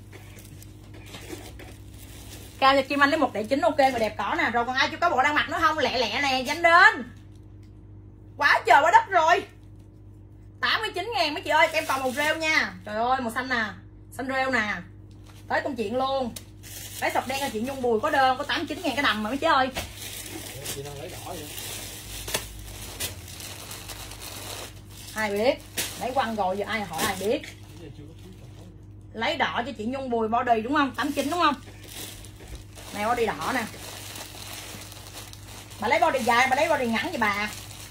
A: Cam cho Kim Anh lấy một lẻ chín ok người đẹp có nè. Rồi còn ai chưa có bộ đang mặc nữa không? Lẹ lẹ nè, nhanh đến. Quá trời quá đất rồi. tám mươi chín ngàn mấy chị ơi, em còn màu rêu nha. Trời ơi màu xanh nè, xanh rêu nè. Tới công chuyện luôn. Cái sọc đen là chị Nhung Bùi có đơn có tám mươi chín ngàn cái đầm mà mấy chị ơi.
B: Chị đang lấy đỏ vậy?
A: Ai biết, lấy quăng rồi giờ ai hỏi ai biết. Lấy đỏ cho chị Nhung Bùi body đúng không? tám mươi chín đúng không? Này body đỏ nè. Bà lấy body dài, bà lấy body ngắn vậy bà.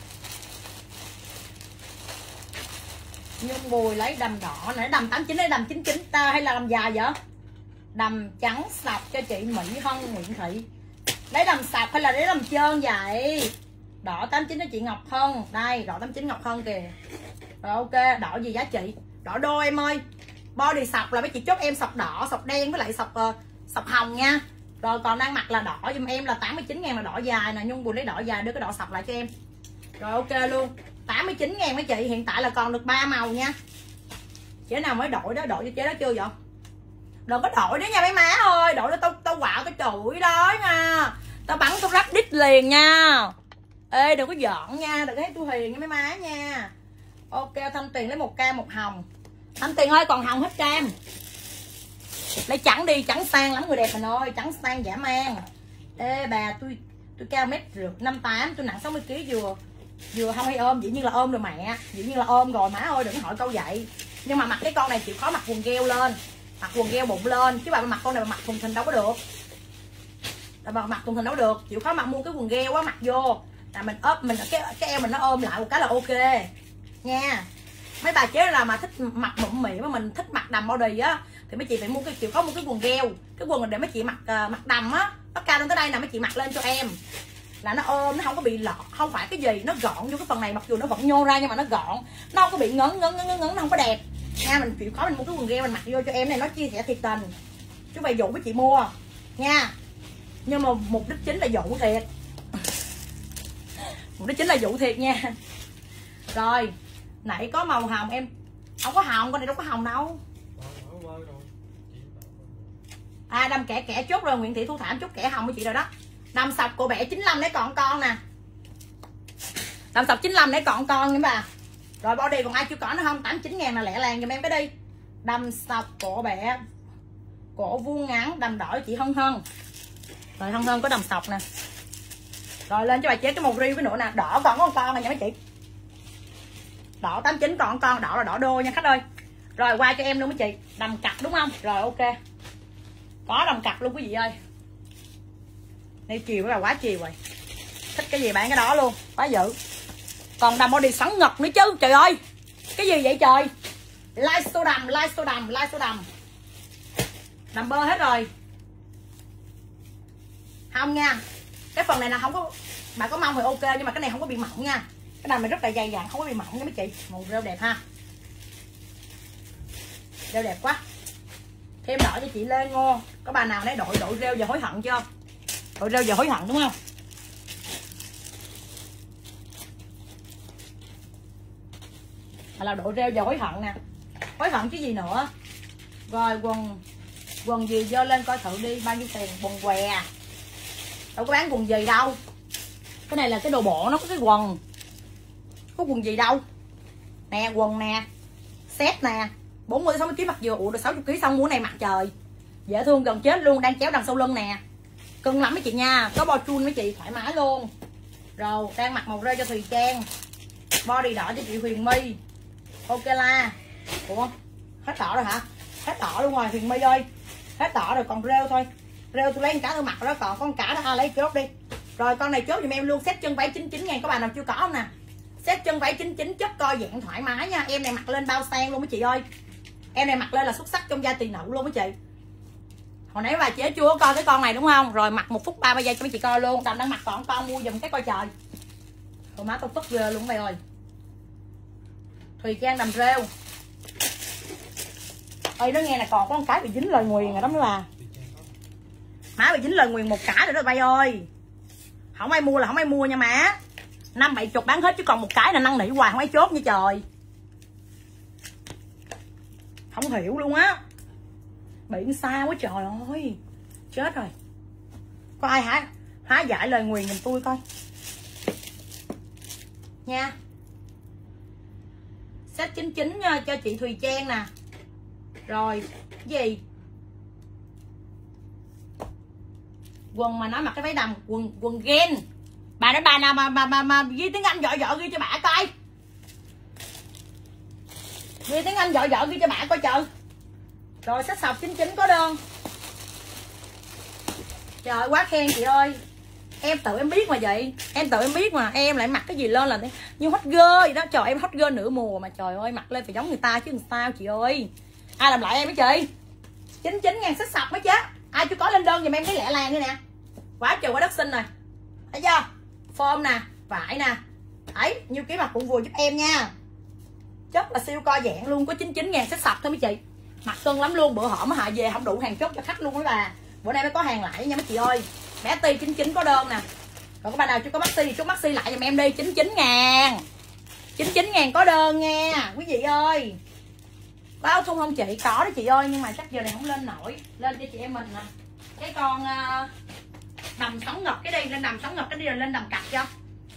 A: Nhung Bùi lấy đầm đỏ nè, đầm tám mươi chín lấy đầm chín mươi chín ta hay là đầm dài vậy? Đầm trắng sọc cho chị Mỹ Hân Nguyễn Thị. Lấy đầm sọc hay là lấy đầm trơn vậy? Đỏ tám mươi chín cho chị Ngọc Hân. Đây, đỏ tám mươi chín Ngọc Hân kìa. Rồi ok, đỏ gì giá trị? Đỏ đô em ơi. Body sọc là mấy chị chốt em sọc đỏ, sọc đen với lại sọc uh, sọc hồng nha. Rồi còn đang mặc là đỏ giùm em là tám mươi chín ngàn là đỏ dài nè, Nhung Bùi lấy đỏ dài đưa cái đỏ sọc lại cho em. Rồi ok luôn. tám mươi chín ngàn mấy chị, hiện tại là còn được ba màu nha. Chế nào mới đổi đó, đổi cho chế đó chưa vậy? Đừng có đổi đó nha mấy má ơi, đổi đó tao tao quạo tao chửi đó nha. Tao bắn tao rách đít liền nha. Ê đừng có giỡn nha, đừng có thấy tôi hiền nha mấy má nha. Ok Thanh Tiền lấy một cam một hồng. Thanh Tiền ơi còn hồng hết cam. Lấy trắng đi, trắng sang lắm người đẹp mình ơi, trắng sang dã man. Ê bà tôi tôi cao mét năm mươi tám, tôi nặng sáu mươi ki lô gam vừa vừa không hay ôm, dĩ nhiên là ôm rồi mẹ, dĩ nhiên là ôm rồi má ơi đừng hỏi câu vậy. Nhưng mà mặc cái con này chịu khó mặc quần gel lên, mặc quần gel bụng lên, chứ bà mặc con này mà mặc thùng thình đâu có được. Bà mặc thùng thình đâu được, chịu khó mặc mua cái quần gel quá mặc vô là mình ốp mình cái cái eo mình nó ôm lại một cái là ok nha. Mấy bà chế là mà thích mặc bụng mị mà mình thích mặc đầm body á thì mấy chị phải mua cái chịu khó mua cái quần gel, cái quần để mấy chị mặc uh, mặc đầm á, nó cao lên tới đây nè, mấy chị mặc lên cho em là nó ôm, nó không có bị lọt, không phải cái gì nó gọn vô cái phần này, mặc dù nó vẫn nhô ra nhưng mà nó gọn, nó không có bị ngấn ngấn ngấn ngấn, nó không có đẹp nha. Mình chịu khó mình mua cái quần gel mình mặc vô cho em này, nó chia sẻ thiệt tình chứ phải dụ mấy chị mua nha. Nhưng mà mục đích chính là dụ thiệt, mục đích chính là dụ thiệt nha. Rồi nãy có màu hồng em không có hồng, con này đâu có hồng đâu. À đầm kẻ kẻ chốt rồi, Nguyễn Thị Thu Thảo chốt kẻ hồng với chị rồi đó. Đầm sọc cô bẻ chín mươi lăm lấy còn con nè, đầm sọc chín mươi lăm lấy còn con nha bà. Rồi body còn ai chưa có nữa không? tám mươi chín ngàn là lẻ làng giùm em cái đi. Đầm sọc cổ bẻ cổ vuông ngắn đầm đỏ chị Hân Hân. Rồi Hân Hân có đầm sọc nè. Rồi lên cho bà chế cái màu riêu cái nữa nè, đỏ còn có con con này nha mấy chị. Đỏ tám mươi chín còn con, đỏ là đỏ đô nha khách ơi. Rồi qua cho em luôn mấy chị, đầm cặp đúng không? Rồi ok. Có đầm cặp luôn quý vị ơi. Đây chiều là quá chiều rồi. Thích cái gì bán cái đó luôn, quá dữ. Còn đầm body sắn ngực nữa chứ, trời ơi. Cái gì vậy trời? Like số đầm, like số đầm, like số đầm. Đầm bơ hết rồi. Không nha. Cái phần này là không có, bà có mong thì ok nhưng mà cái này không có bị mỏng nha. Cái đầm này rất là dày dặn, không có bị mỏng nha mấy chị. Màu rêu đẹp ha. Rêu đẹp quá. Thêm đỏ cho chị Lê Ngô. Có bà nào nấy đội đội rêu giờ hối hận chưa? Rồi rêu giờ hối hận đúng không? Là độ rêu giờ hối hận nè. Hối hận chứ gì nữa. Rồi quần quần gì vô lên coi thử đi, bao nhiêu tiền? Quần què. Đâu có bán quần gì đâu. Cái này là cái đồ bộ, nó có cái quần. Có quần gì đâu. Nè quần nè. Set nè. bốn mươi sáu mươi ký mặc vừa. Ủa được sáu mươi ký xong mua này mặc trời. Dễ thương gần chết luôn, đang chéo đằng sau lưng nè. Cưng lắm mấy chị nha, có bo chun mấy chị thoải mái luôn. Rồi đang mặc màu rêu cho Thùy Trang. Body đỏ cho chị Huyền My. Ok la. Ủa hết đỏ rồi hả? Hết đỏ luôn rồi Huyền My ơi. Hết đỏ rồi còn rêu thôi. Rêu tôi lấy con cá tôi mặc đó, còn con cả đó à, lấy chốt đi. Rồi con này chốt giùm em luôn, set chân váy chín mươi chín ngàn. Có bạn nào chưa có không nè? Set chân váy chín mươi chín chất co giãn thoải mái nha. Em này mặc lên bao sang luôn mấy chị ơi. Em này mặc lên là xuất sắc trong gia tiền nữ luôn mấy chị. Hồi nãy bà chế chưa coi cái con này đúng không? Rồi mặc một phút ba ba giây cho mấy chị coi luôn. Đầm đang mặc còn con mua giùm cái coi trời. Rồi má tôi tức ghê luôn mày ơi. Thùy Trang đầm rêu. Ơi nó nghe là còn có một cái bị dính lời nguyền rồi đó mấy bà. Má bị dính lời nguyền một cái rồi đó bay ơi. Không ai mua là không ai mua nha má. Năm bảy chục bán hết chứ còn một cái là năn nỉ hoài không ai chốt như trời. Không hiểu luôn á. Bị sao quá trời ơi. Chết rồi. Có ai hả há giải lời nguyền giùm tôi coi nha. Set chín mươi chín nha, cho chị Thùy Trang nè. Rồi cái gì quần mà nói mặc cái váy đầm, quần quần gen. Bà nói bà nào mà mà mà, mà ghi tiếng Anh giỏi giỏi ghi cho bà coi. Ghi tiếng Anh giỏi giỏi ghi cho bà coi trời. Rồi sách sọc chín mươi chín có đơn. Trời quá khen chị ơi. Em tự em biết mà vậy. Em tự em biết mà. Em lại mặc cái gì lên là như hot girl vậy đó. Trời em hot girl nửa mùa mà trời ơi. Mặc lên phải giống người ta chứ làm sao chị ơi. Ai làm lại em mấy chị. chín mươi chín ngàn sách sọc mấy chứ. Ai chưa có lên đơn giùm em cái lẻ làng đây nè. Quá trời quá đất xinh rồi. Thấy chưa. Form nè. Vải nè. Đấy. Nhiêu ký mặc cũng vừa giúp em nha. Chất là siêu co giãn luôn. Có chín mươi chín ngàn sách sọc thôi mấy chị. Mặc cân lắm luôn. Bữa hổm hạ về không đủ hàng chốt cho khách luôn mấy bà. Bữa nay mới có hàng lại nha mấy chị ơi. Bé Ti chín mươi chín có đơn nè. Còn có bà nào chưa có maxi thì chốt maxi lại giùm em đi. chín mươi chín ngàn. chín mươi chín ngàn có đơn nha quý vị ơi. Có áo thun không chị? Có đó chị ơi. Nhưng mà chắc giờ này không lên nổi. Lên cho chị em mình nè. Cái con uh, đầm sóng ngập cái đi. Lên đầm sóng ngập cái đi rồi lên đầm cặp cho.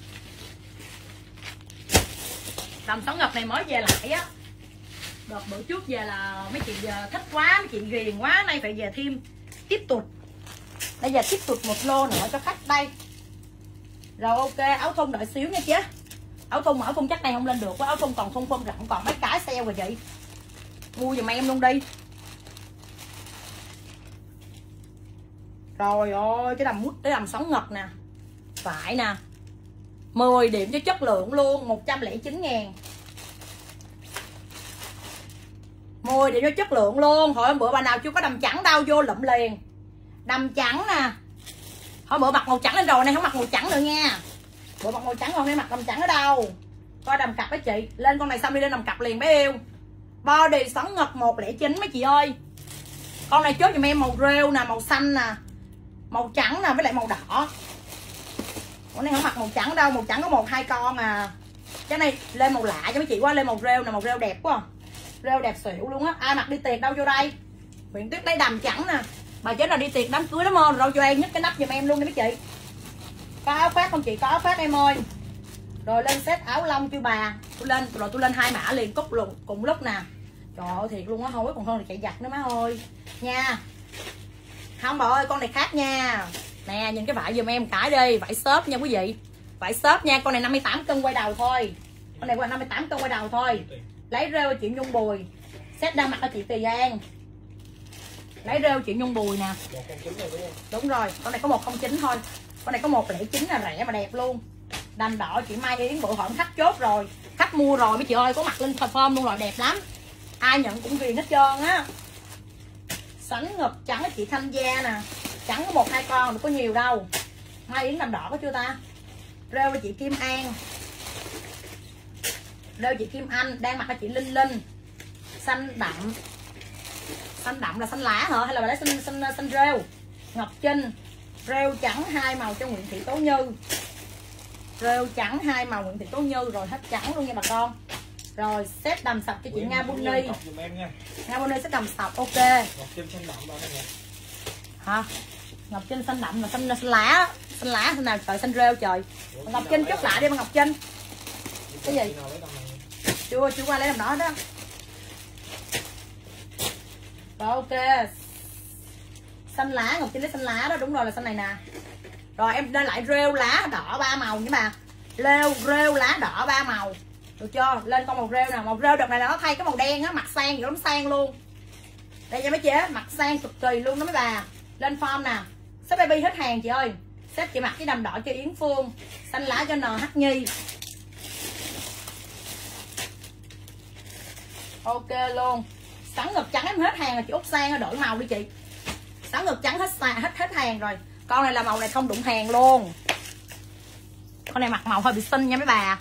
A: Đầm sóng ngập này mới về lại á. Đợt bữa trước về là mấy chị thích quá. Mấy chị ghiền quá. Nay phải về thêm tiếp tục. Bây giờ tiếp tục một lô nữa cho khách đây. Rồi ok, áo thun đợi xíu nha chứ. Áo thun mà áo thun chắc này không lên được. Áo thun còn thun phơm rộng còn mấy cái sale rồi chị. Mua giùm em luôn đi. Rồi ơi, cái đầm mút, cái đầm sóng ngật nè. Phải nè. mười điểm cho chất lượng luôn, một trăm lẻ chín ngàn. mười điểm cho chất lượng luôn. Hồi hôm bữa bà nào chưa có đầm trắng đâu vô lụm liền. Đầm trắng nè. Hôm bữa mặc màu trắng lên rồi, này không mặc màu trắng nữa nha. Bữa mặc màu trắng không, nay mặc đầm trắng ở đâu. Coi đầm cặp với chị. Lên con này xong đi lên đầm cặp liền bé yêu. Body sóng ngật một không chín mấy chị ơi. Con này chốt giùm em màu rêu nè, màu xanh nè, màu trắng nè với lại màu đỏ. Con này không mặc màu trắng đâu, màu trắng có một hai con à. Cái này lên màu lạ cho mấy chị quá, lên màu rêu nè, màu rêu đẹp quá. Rêu đẹp xỉu luôn á. Ai mặc đi tiệc đâu vô đây. Huyền Tuyết lấy đầm trắng nè. Bà chết là đi tiệc đám cưới lắm ơn rồi cho em nhấc cái nắp giùm em luôn đi mấy chị. Có áo khoác không chị? Có áo khoác em ơi. Rồi lên set áo lông chưa bà. Tôi lên rồi tôi lên hai mã liền cúc luôn cùng lúc nè. Trời ơi thiệt luôn á, hối còn hơn là chạy giặt nữa má ơi. Nha. Không bà ơi, con này khác nha. Nè nhìn cái vải giùm em cái đi, vải xốp nha quý vị. Vải xốp nha, con này năm mươi tám cân quay đầu thôi. Con này qua năm mươi tám cân quay đầu thôi. Lấy rêu chị Nhung Bùi. Set đang mặc cho chị Tùy An. Lấy rêu chị Nhung Bùi nè. Đúng rồi, con này có một không chín thôi. Con này có một không chín là rẻ mà đẹp luôn. Đầm đỏ chị Mai Yến bữa hổm khách chốt rồi. Khách mua rồi mấy chị ơi, có mặc lên form luôn rồi, đẹp lắm. Ai nhận cũng ghiền hết trơn á. Sánh ngực trắng chị Thanh Gia nè. Trắng có một hai con, được có nhiều đâu. Mai Yến đầm đỏ có chưa ta? Rêu cho chị Kim An. Rêu chị Kim Anh, đang mặc cho chị Linh Linh. Xanh đậm. Xanh đậm là xanh lá hả? Hay là bà lấy xanh, xanh, xanh rêu? Ngọc Trinh. Rêu trắng hai màu cho Nguyễn Thị Tố Như. Rêu trắng hai màu Nguyễn Thị Tố Như. Rồi hết trắng luôn nha bà con. Rồi set đầm sọc cho chị Nga Bunny. Nga Bunny set đầm sọc. Ok.
B: Ngọc Trinh xanh đậm đó nha.
A: Hả? Ngọc Trinh xanh đậm là xanh, xanh lá. Xanh lá xanh nào trời, xanh rêu trời. Ủa, Ngọc Trinh chốt lại đi mà Ngọc Trinh. Cái gì? Chưa chưa qua lấy đầm đỏ đó. Rồi ok. Xanh lá, Ngọc Trinh lấy xanh lá đó, đúng rồi là xanh này nè. Rồi em lên lại rêu lá đỏ ba màu nha bà. Rêu rêu lá đỏ ba màu. Được chưa? Lên con màu rêu nào, màu rêu đợt này là nó thay cái màu đen á, mặt sang gì đó nó sang luôn. Đây nha mấy chị á, mặt sang cực kỳ luôn đó mấy bà. Lên form nè. Set baby hết hàng chị ơi. Set chị mặc cái đầm đỏ cho Yến Phương, xanh lá cho en hát Nhi. Ok luôn. Sẵn ngực trắng em hết hàng rồi chị Út Sang đổi màu đi chị. Sẵn ngực trắng hết hết hết hàng rồi. Con này là màu này không đụng hàng luôn. Con này mặc màu hơi bị xinh nha mấy bà.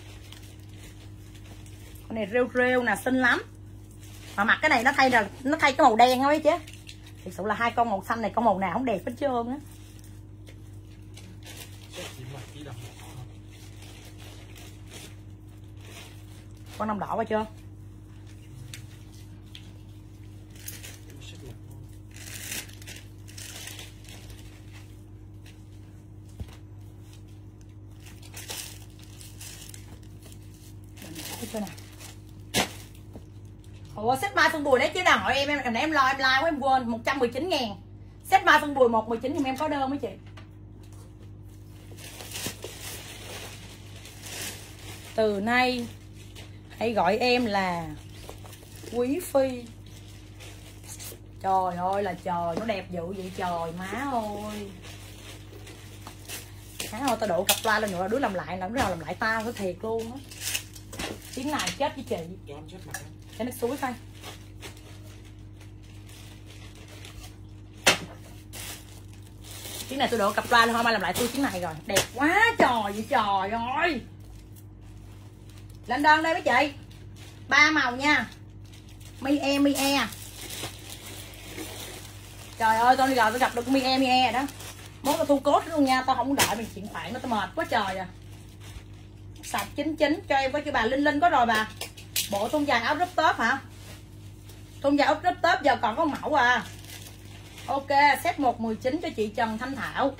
A: Con này rêu rêu nè, xinh lắm. Mà mặc cái này nó thay là nó thay cái màu đen á mấy chứ. Thực sự là hai con màu xanh này con màu nào không đẹp hết trơn á. Con nông đỏ qua chưa? Nè. Ủa set mai phân bùi đấy chứ nào hỏi em em em lo em like quá em quên một trăm mười chín ngàn. Set mai phân bùi một mười chín thì em có đơn mấy chị. Từ nay hãy gọi em là Quý Phi. Trời ơi là trời, nó đẹp dữ vậy trời má ơi. Má ơi tao độ cặp la lên nữa đứa làm lại là đứa nào làm lại tao nó thiệt luôn á. Tiếng này chết với chị. Cái nước suối thôi. Tiếng này tôi đổ cặp loa thôi mà làm lại tôi tiếng này rồi. Đẹp quá trời vậy trời ơi. Lên đơn đây mấy chị. Ba màu nha. Mi e mi e. Trời ơi tôi đi rồi tôi gặp được mi e mi e đó. Mốt tao thu cốt luôn nha, tao không đợi mình chuyển khoản nó tao mệt quá trời à. Sọc chín chín cho em có chứ bà. Linh Linh có rồi bà. Bộ thun dài áo rúp tớp hả? Thun dài áo rúp tớp giờ còn có mẫu à. Ok, set một mười chín cho chị Trần Thanh Thảo.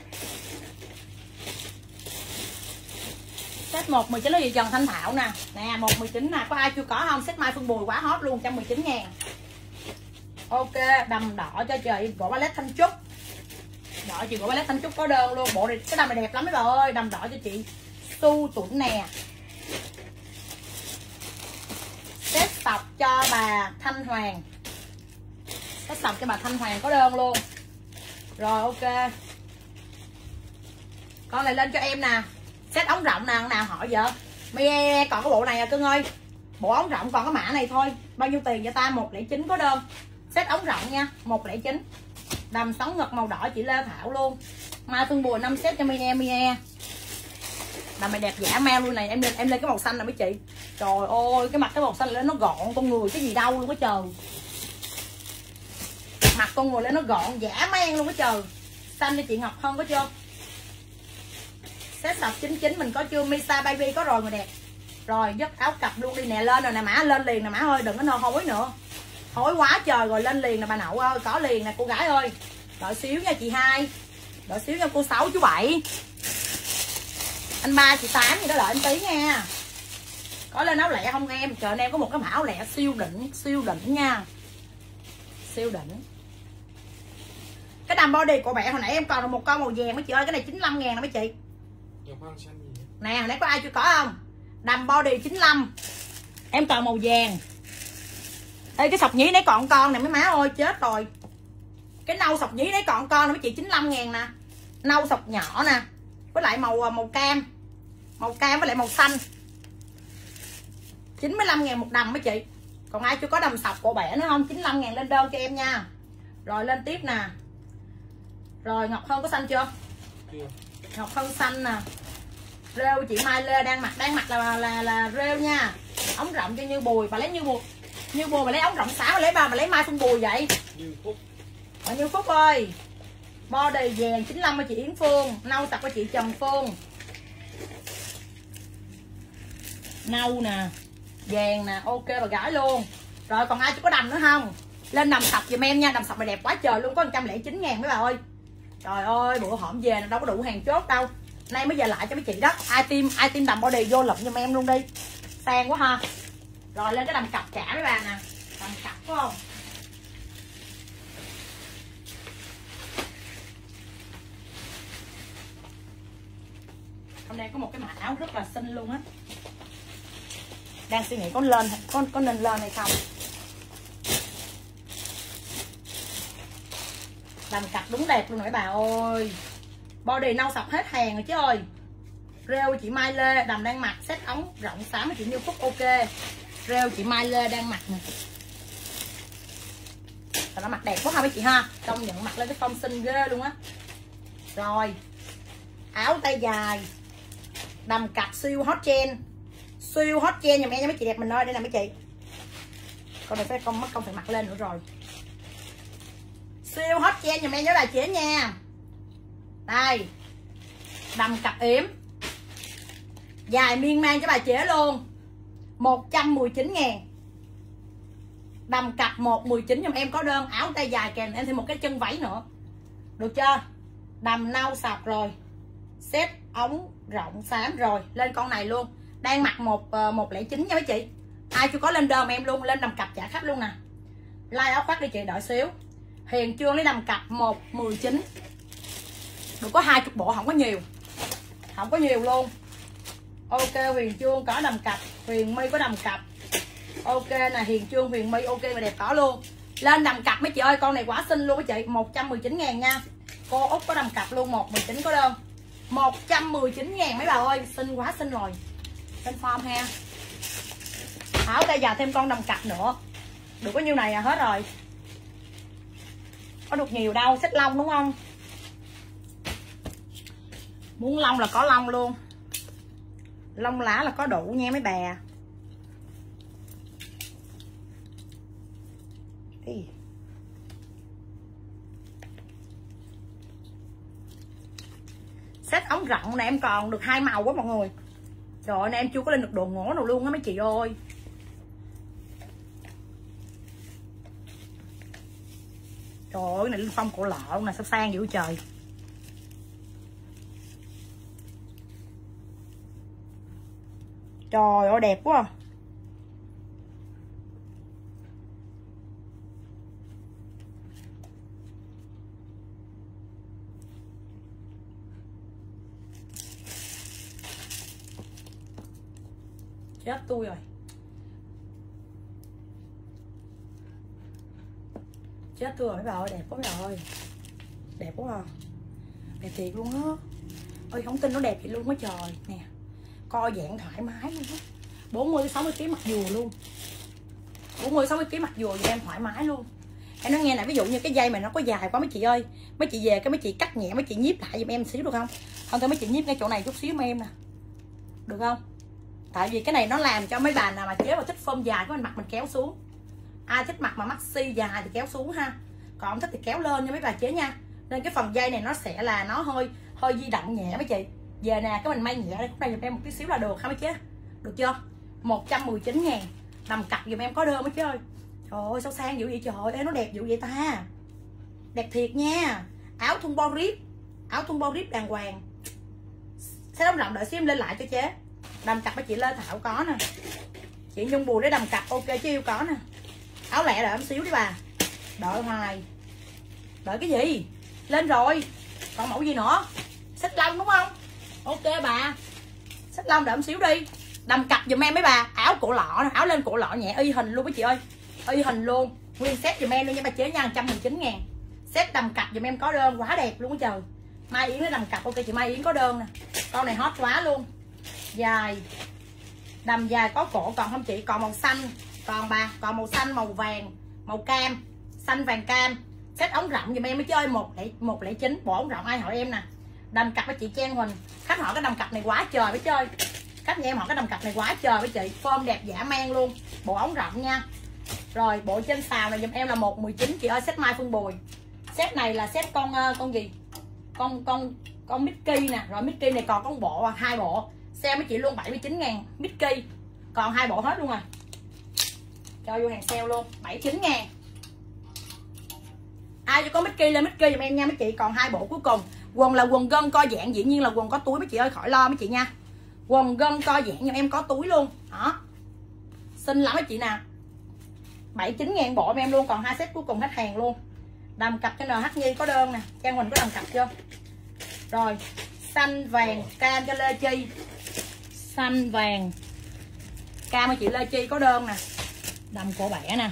A: Set một mười chín cho chị Trần Thanh Thảo nè. Nè một mười chín nè, có ai chưa có không? Set mai phân bùi quá hot luôn, một trăm mười chín ngàn. Ok, đầm đỏ cho chị gỗ ballet Thanh Trúc. Đỏ chị gỗ ballet Thanh Trúc có đơn luôn. Bộ này cái đầm này đẹp lắm mấy bà ơi. Đầm đỏ cho chị Su Tuấn nè. Set sọc cho bà Thanh Hoàng. Set sọc cho bà Thanh Hoàng có đơn luôn. Rồi ok. Con này lên cho em nè. Set ống rộng nè, nào hỏi vợ. Mie còn có bộ này à cưng ơi. Bộ ống rộng còn có mã này thôi. Bao nhiêu tiền cho ta? một không chín có đơn. Set ống rộng nha, một không chín. Đầm sóng ngực màu đỏ chị Lê Thảo luôn. Mai Phương Bùa năm set cho Mie Mie. Đầm này đẹp dã man luôn này. Em lên em lên cái màu xanh này mấy chị. Trời ơi cái mặt cái màu xanh lên nó gọn con người cái gì đâu luôn á trời. Mặt con người lên nó gọn dã man luôn á trời. Xanh cho chị Ngọc Hân có chưa? Set sọc chín chín mình có chưa? Misa Baby có rồi người đẹp. Rồi dứt áo cặp luôn đi nè. Lên rồi nè má, lên liền nè má ơi, đừng có nô hối nữa. Hối quá trời rồi, lên liền nè bà Nậu ơi, có liền nè cô gái ơi. Đợi xíu nha chị hai. Đợi xíu nha cô Sáu chú Bảy. Anh ba chị Tám gì đó, đợi anh tí nha. Có lên áo lẹ không em? Trời em có một cái mã áo lẹ siêu đỉnh, siêu đỉnh nha. Siêu đỉnh. Cái đầm body của mẹ hồi nãy em còn được một con màu vàng mấy chị ơi, cái này chín mươi lăm ngàn nè mấy chị. Nè hồi nãy có ai chưa có không? Đầm body chín mươi lăm. Em còn màu vàng. Ê cái sọc nhí nãy còn con này mấy má ơi, chết rồi. Cái nâu sọc nhí nãy còn con nè mấy chị, chín mươi lăm ngàn nè. Nâu sọc nhỏ nè. Với lại màu màu cam. Màu cam với lại màu xanh. chín mươi lăm ngàn một đầm mấy chị. Còn ai chưa có đầm sọc của bẻ nữa không? chín mươi lăm ngàn lên đơn cho em nha. Rồi lên tiếp nè. Rồi Ngọc Hân có xanh chưa? Chưa. Ngọc Hân xanh nè. Rêu chị Mai Lê đang mặc đang mặc là là là, là rêu nha. Ống rộng cho Như Bùi, bà lấy Như Bùi. Như Bùi bà lấy ống rộng xả, bà lấy ba bà lấy Mai Phương Bùi vậy. Như Phúc. Bà Như Phúc ơi. Body vàng chín lăm của chị Yến Phương, nâu sọc của chị Trần Phương. Nâu nè, vàng nè, ok bà gái luôn. Rồi còn ai chưa có đầm nữa không? Lên đầm sọc giùm em nha, đầm sọc này đẹp quá trời luôn, có một trăm lẻ chín ngàn mấy bà ơi. Trời ơi, bữa hổm về đâu có đủ hàng chốt đâu. Nay mới về lại cho mấy chị đó. Ai tim ai tim đầm body vô lụm giùm em luôn đi. Sang quá ha. Rồi lên cái đầm cặp trả mấy bà nè. Đầm cặp phải không? Hôm nay có một cái mã áo rất là xinh luôn á. Đang suy nghĩ có lên có có nên lên hay không. Đầm cặp đúng đẹp luôn rồi bà ơi. Body nâu sọc hết hàng rồi chứ ơi. Rêu chị Mai Lê, đầm đang mặc set ống rộng xám chị Như Phúc ok. Rêu chị Mai Lê đang mặc nè. Và nó mặc đẹp quá ha mấy chị ha. Công nhận mặc lên cái phong xinh ghê luôn á. Rồi. Áo tay dài. Đầm cặp siêu hot trend. Siêu hot trend giùm em nha mấy chị đẹp mình ơi, đây nè mấy chị. Con này phải con mất công phải mặc lên nữa rồi. Siêu hot trend giùm em nhớ là chế nha. Đây. Đầm cặp yếm. Dài miên man cho bà chế luôn. một trăm mười chín ngàn. Đầm cặp một mười chín giùm em có đơn. Áo tay dài kèm em thêm một cái chân váy nữa. Được chưa? Đầm nâu sọc rồi. Set ống rộng xám rồi. Lên con này luôn. Đang mặc một một lẻ chín nha mấy chị. Ai chưa có lên đơn em luôn. Lên đầm cặp trả khách luôn nè. Like áo khoác đi chị, đợi xíu. Hiền Trương lấy đầm cặp một mười chín. Được có hai mươi bộ, không có nhiều. Không có nhiều luôn. Ok Huyền Trương có đầm cặp. Huyền My có đầm cặp. Ok nè, Hiền Trương Huyền My ok mà đẹp có luôn. Lên đầm cặp mấy chị ơi, con này quá xinh luôn mấy chị. một trăm mười chín ngàn nha. Cô Út có đầm cặp luôn, một mười chín có đơn. một trăm mười chín ngàn mấy bà ơi. Xinh quá xinh rồi. Trên form ha. Áo tay dài thêm con đầm cặp nữa. Được có nhiêu này à, hết rồi. Có được nhiều đâu, xách lông đúng không? Muốn lông là có lông luôn. Lông lá là có đủ nha mấy bà. Ý. Set ống rộng này em còn được hai màu quá mọi người. Trời ơi, em chưa có lên được đồ ngổ nào luôn á mấy chị ơi. Trời ơi, cái này Linh Phong cổ lọ nè, sao sang dữ trời. Trời ơi đẹp quá à. Chết tôi rồi. Chết tôi rồi mấy bà ơi, đẹp quá mấy bà ơi. Đẹp quá à. Đẹp thiệt luôn á. Ơi không tin nó đẹp vậy luôn á trời. Nè. Co dạng thoải mái luôn á. bốn mươi sáu mươi ký mặc dù luôn. bốn mươi sáu mươi ký mặc dù thì em thoải mái luôn. Em nói nghe nè, ví dụ như cái dây mà nó có dài quá mấy chị ơi, mấy chị về cái mấy chị cắt nhẹ, mấy chị nhíp lại giùm em xíu được không? Không thôi mấy chị nhíp ngay chỗ này chút xíu mà em nè. Được không? Tại vì cái này nó làm cho mấy bà nào mà chế mà thích form dài của mình mặc mình kéo xuống. Ai thích mặc mà maxi dài thì kéo xuống ha. Còn không thích thì kéo lên nha mấy bà chế nha. Nên cái phần dây này nó sẽ là nó hơi hơi di động nhẹ mấy chị. Về nè, cái mình may nhẹ đây, khúc này giùm em một tí xíu là được hả mấy chế? Được chưa? một trăm mười chín ngàn. Đầm cặp giùm em có đơn mấy chế ơi. Trời ơi sao sang dữ vậy trời ơi, nó đẹp dữ vậy ta. Đẹp thiệt nha. Áo thun bo rip. Áo thun bo rip đàng hoàng. Sẽ đóng rộng đợi xíu em lên lại cho chế. Đầm cặp mấy chị Lê Thảo có nè. Chị Nhung Bùi để đầm cặp ok chứ yêu có nè. Áo lẹ đợi em xíu đi bà. Đợi hoài. Đợi cái gì? Lên rồi. Còn mẫu gì nữa? Xích lông đúng không? Ok bà. Xích lông đợi em xíu đi. Đầm cặp giùm em mấy bà. Áo cổ lọ, áo lên cổ lọ nhẹ y hình luôn mấy chị ơi. Y hình luôn. Nguyên set giùm em luôn nha bà chế nha, một trăm mười chín ngàn. Set đầm cặp giùm em có đơn quá đẹp luôn á trời. Mai Yến với đầm cặp ok chị Mai Yến có đơn nè. Con này hot quá luôn. Dài. Đầm dài có cổ còn không chị? Còn màu xanh. Còn bà, còn màu xanh, màu vàng, màu cam, xanh vàng cam. Set ống rộng giùm em mới chơi một lẻ chín. Bộ ống rộng ai hỏi em nè. Đầm cặp với chị Trang Huỳnh. Khách hỏi cái đầm cặp này quá trời mới chơi. Khách nhà em hỏi cái đầm cặp này quá trời với chị. Form đẹp dã man luôn. Bộ ống rộng nha. Rồi bộ trên xào này giùm em là một mười chín chị ơi. Set Mai Phương Bùi. Set này là set con con gì? con con con Mickey nè. Rồi Mickey này còn có một bộ, hai bộ. Sale mấy chị luôn bảy mươi chín ngàn Mickey. Còn hai bộ hết luôn rồi. Cho vô hàng sale luôn, bảy mươi chín ngàn. Ai cho có Mickey lên Mickey giùm em nha mấy chị. Còn hai bộ cuối cùng. Quần là quần gân co giãn, dĩ nhiên là quần có túi mấy chị ơi, khỏi lo mấy chị nha. Quần gân co giãn giùm em có túi luôn. Đó. Xinh lắm mấy chị nè. bảy mươi chín ngàn bộ em luôn. Còn hai set cuối cùng hết hàng luôn. Đầm cặp cho en hát Nhi có đơn nè. Trang Huỳnh có đầm cặp chưa? Rồi, xanh vàng cam cho Lê Chi. Xanh vàng cam cho chị Lê Chi có đơn nè. Đầm cổ bẻ nè.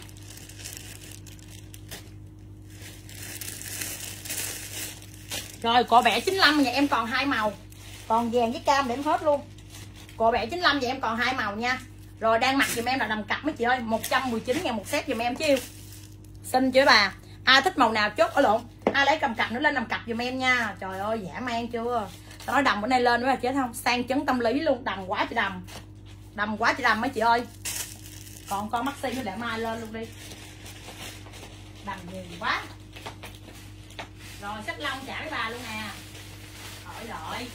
A: Rồi cổ bẻ chín mươi lăm nhà em còn hai màu. Còn vàng với cam để em hết luôn. Cổ bẻ chín mươi lăm nhà em còn hai màu nha. Rồi đang mặc giùm em là đầm cặp mấy chị ơi, một trăm mười chín ngàn một set giùm em chứ yêu. Xinh chứ bà. Ai thích màu nào chốt ở lộn. Ai lấy cầm cặp nữa lên đầm cặp giùm em nha. Trời ơi dã man chưa. Tao nói đầm bữa nay lên nữa là chết không. Sang chấn tâm lý luôn. Đầm quá chị đầm. Đầm quá chị đầm mấy chị ơi. Còn con maxi nữa để mai lên luôn đi. Đầm nhiều quá. Rồi xách lông trả với bà luôn nè. Hỏi rồi.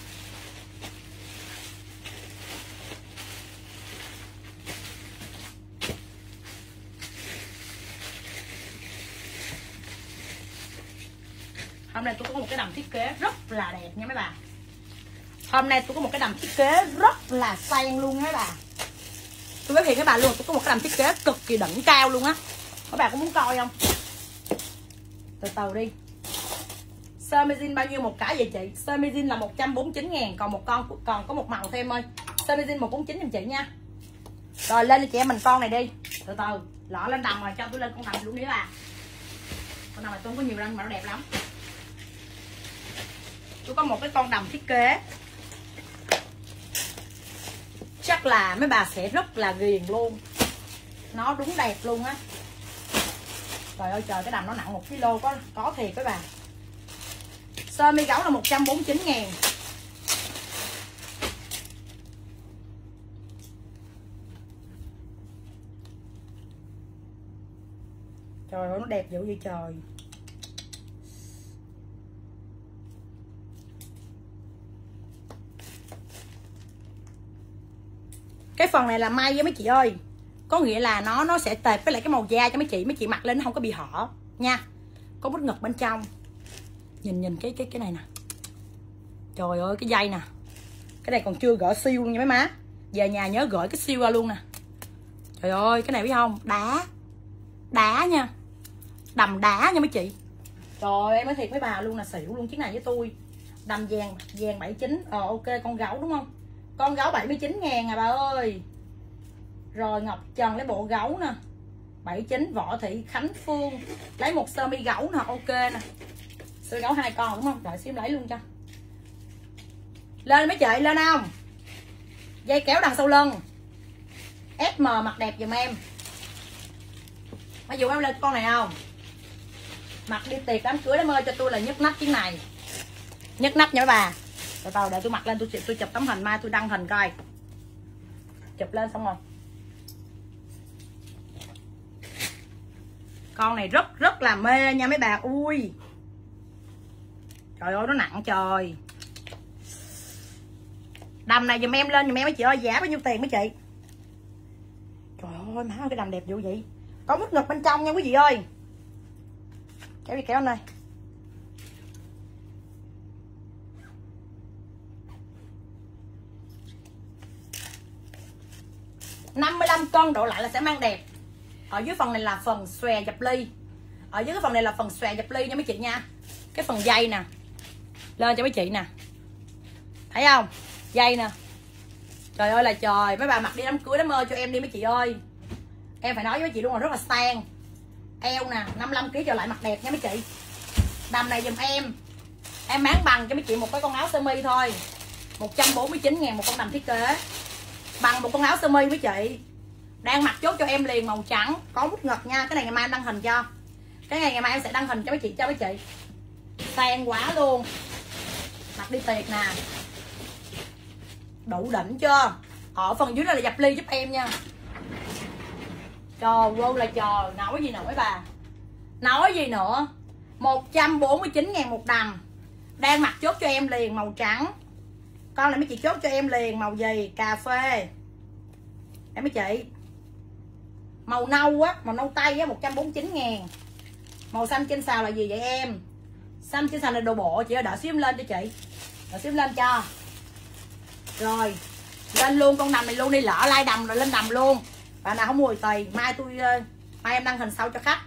A: Hôm nay tôi có một cái đầm thiết kế rất là đẹp nha mấy bà. Hôm nay tôi có một cái đầm thiết kế rất là sang luôn nha mấy bà. Tôi giới thiệu các bà luôn, tôi có một cái đầm thiết kế cực kỳ đỉnh cao luôn á. Các bà có muốn coi không? Từ từ đi. Sơ mi jean bao nhiêu một cái vậy chị? Sơ mi jean là một trăm bốn mươi chín ngàn. Còn một con còn có một màu thêm ơi. Sơ mi jean một trăm bốn mươi chín giùm chị nha. Rồi lên cho chị em mình con này đi. Từ từ lọ lên đầm rồi cho tôi lên con đầm luôn đi bà. Con đầm này tôi không có nhiều răng mà nó đẹp lắm. Tôi có một cái con đầm thiết kế chắc là mấy bà sẽ rất là ghiền luôn. Nó đúng đẹp luôn á. Trời ơi trời, cái đầm nó nặng một ki lô có có thiệt với bà. Sơ mi gấu là một trăm bốn mươi chín ngàn. Trời ơi nó đẹp dữ vậy trời. Cái phần này là may với mấy chị ơi. Có nghĩa là nó nó sẽ tệp với lại cái màu da cho mấy chị. Mấy chị mặc lên nó không có bị hở nha. Có bút ngực bên trong. Nhìn nhìn cái cái cái này nè. Trời ơi cái dây nè. Cái này còn chưa gỡ siêu luôn nha mấy má. Về nhà nhớ gửi cái siêu ra luôn nè. Trời ơi cái này biết không? Đá. Đá nha. Đầm đá nha mấy chị. Trời ơi em nói thiệt với bà luôn là xỉu luôn chiếc này với tôi. Đầm vàng vàng bảy mươi chín. Ờ ok con gấu đúng không? Con gấu bảy mươi chín ngàn à bà ơi. Rồi Ngọc Trần lấy bộ gấu nè. bảy mươi chín. Võ Thị Khánh Phương lấy một sơ mi gấu nè. Ok nè. Sơ mi gấu hai con đúng không? Đợi xíu lấy luôn cho. Lên mấy chị lên không? Dây kéo đằng sau lưng ét em mặc đẹp giùm em. Ví dụ em lên con này không? Mặc đi tiệc đám cưới đám ơi cho tôi là nhấc nách chiếc này. Nhấc nách nha bà. Từ từ để tôi mặc lên tôi tôi chụp tấm hình mai tôi đăng hình coi. Chụp lên xong rồi. Con này rất rất là mê nha mấy bà. Ui. Trời ơi nó nặng trời. Đầm này dùm em lên dùm em mấy chị ơi. Giá bao nhiêu tiền mấy chị? Trời ơi má ơi cái đầm đẹp dữ vậy. Có mút ngực bên trong nha quý vị ơi. Kéo đi kéo anh ơi. năm mươi lăm cân độ lại là sẽ mang đẹp. Ở dưới phần này là phần xòe dập ly. Ở dưới cái phần này là phần xòe dập ly nha mấy chị nha. Cái phần dây nè. Lên cho mấy chị nè. Thấy không? Dây nè. Trời ơi là trời. Mấy bà mặc đi đám cưới đám ơi cho em đi mấy chị ơi. Em phải nói với mấy chị luôn là rất là sang. Eo nè năm mươi lăm ki lô gam trở lại mặc đẹp nha mấy chị. Đầm này dùm em. Em bán bằng cho mấy chị một cái con áo sơ mi thôi. Một trăm bốn mươi chín ngàn một con đầm thiết kế. Bằng một con áo sơ mi với chị. Đang mặc chốt cho em liền màu trắng. Có mút ngực nha. Cái này ngày mai em đăng hình cho. Cái này ngày mai em sẽ đăng hình cho mấy chị cho mấy chị. Sang quá luôn. Mặc đi tiệc nè. Đủ đỉnh chưa? Ở phần dưới này là dập ly giúp em nha. Trời ơi là trời. Nói gì nữa mấy bà. Nói gì nữa. Một trăm bốn mươi chín ngàn một đầm. Đang mặc chốt cho em liền màu trắng. Con này mấy chị chốt cho em liền màu gì? Cà phê. Em mấy chị. Màu nâu á, màu nâu tây á, một trăm bốn mươi chín ngàn. Màu xanh trên xào là gì vậy em? Xanh trên xào là đồ bộ, chị ơi, đợi xíu em lên cho chị. Đợi xíu em lên cho. Rồi, lên luôn con đầm này luôn đi, lỡ like đầm rồi lên đầm luôn. Bạn nào không mua tùy, mai tôi mai em đăng hình sau cho khách.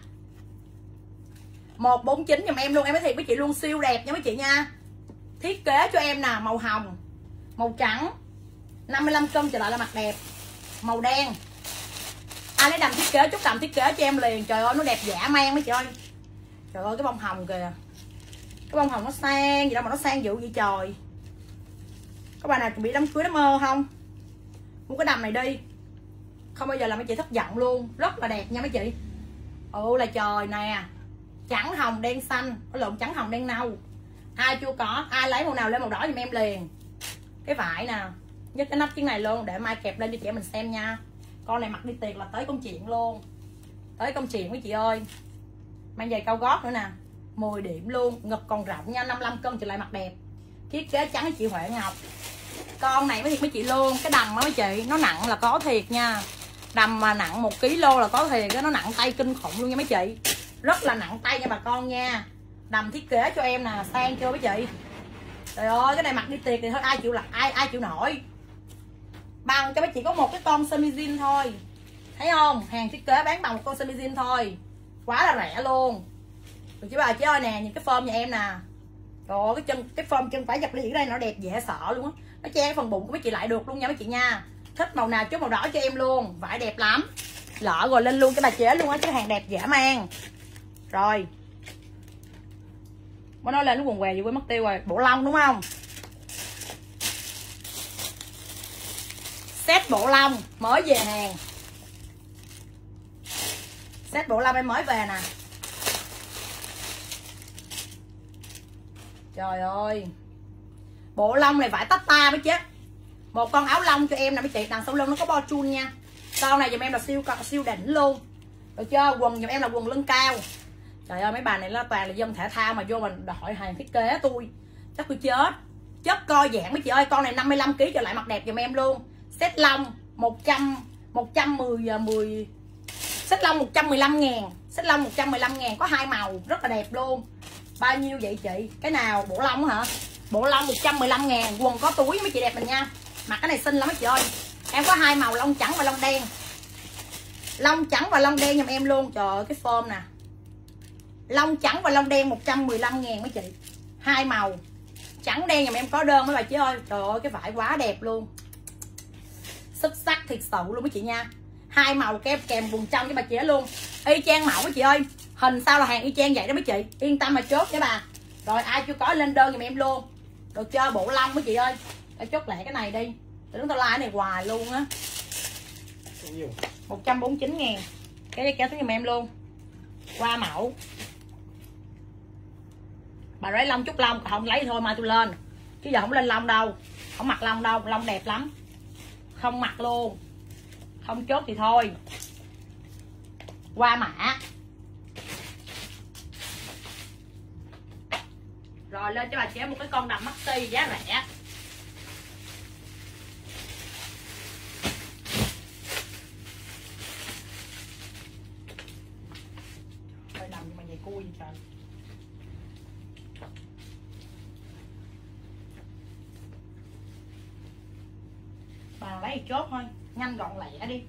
A: một bốn chín giùm em luôn, em nói thiệt với chị luôn, siêu đẹp nha mấy chị nha. Thiết kế cho em nè, màu hồng, màu trắng, năm mươi lăm cân trở lại là mặt đẹp. Màu đen. Ai lấy đầm thiết kế, chút đầm thiết kế cho em liền. Trời ơi nó đẹp dã man mấy chị ơi. Trời ơi cái bông hồng kìa. Cái bông hồng nó sang gì đâu mà nó sang dữ vậy trời. Các bạn nào chuẩn bị đám cưới đám mơ không? Mua cái đầm này đi. Không bao giờ làm mấy chị thất vọng luôn. Rất là đẹp nha mấy chị. Ồ là trời nè. Trắng hồng đen xanh, có lộn trắng hồng đen nâu. Ai chưa có, ai lấy màu nào lên màu đỏ giùm em liền. Cái vải nè, nhất cái nắp chiếc này luôn để mai kẹp lên cho chị mình xem nha. Con này mặc đi tiệc là tới công chuyện luôn. Tới công chuyện với chị ơi. Mang giày cao gót nữa nè, mười điểm luôn, ngực còn rộng nha, năm mươi lăm cân trở lại mặt đẹp. Thiết kế trắng với chị Huệ Ngọc. Con này mới thiệt mấy chị luôn, cái đầm đó mấy chị, nó nặng là có thiệt nha. Đầm mà nặng một ki lô là có thiệt, nó nặng tay kinh khủng luôn nha mấy chị. Rất là nặng tay nha bà con nha. Đầm thiết kế cho em nè, sang chưa mấy chị. Trời ơi cái này mặc đi tiệc thì thôi ai chịu là ai ai chịu nổi. Bằng cho mấy chị có một cái con semi jean thôi. Thấy không? Hàng thiết kế bán bằng một con semi jean thôi. Quá là rẻ luôn. Rồi chị bà chị ơi nè, nhìn cái form nhà em nè. Trời ơi, cái chân cái form chân phải dập lý ở đây nó đẹp dễ sợ luôn á. Nó che cái phần bụng của mấy chị lại được luôn nha mấy chị nha. Thích màu nào chốt màu đỏ cho em luôn, vải đẹp lắm. Lỡ rồi lên luôn cái bà chế luôn á, chứ hàng đẹp dễ mang. Rồi. Mới nói lên nó quần què gì quên mất tiêu rồi. Bộ lông đúng không? Set bộ lông mới về hàng. Set bộ lông em mới về nè. Trời ơi. Bộ lông này vải tata mới chứ. Một con áo lông cho em nè mấy chị, đằng sau lưng nó có bo chun nha. Con này giùm em là siêu siêu đỉnh luôn. Được chưa? Quần giùm em là quần lưng cao. Trời ơi mấy bà này là toàn là dân thể thao mà vô mình hỏi hàng thiết kế tôi. Chắc tôi chết. Chất co giãn mấy chị ơi, con này năm mươi lăm ki lô gam trở lại mặt đẹp giùm em luôn. Set lông một trăm một trăm mười mười set lông một trăm mười lăm ngàn, set lông một trăm mười lăm ngàn có hai màu rất là đẹp luôn. Bao nhiêu vậy chị? Cái nào bộ lông hả? Bộ lông một trăm mười lăm ngàn, quần có túi mấy chị đẹp mình nha. Mặc cái này xinh lắm mấy chị ơi. Em có hai màu lông trắng và lông đen. Lông trắng và lông đen giùm em luôn. Trời ơi cái form nè. Lông trắng và lông đen một trăm mười lăm ngàn mấy chị. Hai màu. Trắng đen giùm em có đơn mấy bà chị ơi. Trời ơi cái vải quá đẹp luôn. Xuất sắc thiệt sự luôn mấy chị nha. Hai màu kèm kèm vùng trong cho bà chị luôn. Y chang mẫu mấy chị ơi. Hình sao là hàng y chang vậy đó mấy chị. Yên tâm mà chốt nha bà. Rồi ai chưa có lên đơn giùm em luôn. Được chưa? Bộ lông mấy chị ơi. Để chốt lẹ cái này đi. Để chúng ta like cái này hoài luôn á. một trăm bốn mươi chín ngàn. Cái dây kéo xuống giùm em luôn. Qua mẫu. Bà lấy lông chút lông, không lấy thôi mai tôi lên. Chứ giờ không lên lông đâu. Không mặc lông đâu, lông đẹp lắm. Không mặc luôn. Không chốt thì thôi. Qua mã. Rồi lên cho bà chế một cái con đầm maxi giá rẻ. Hơi đầm nhưng mà vậy cui vậy trời. Bà lấy thì chốt thôi, nhanh gọn lẹ đi.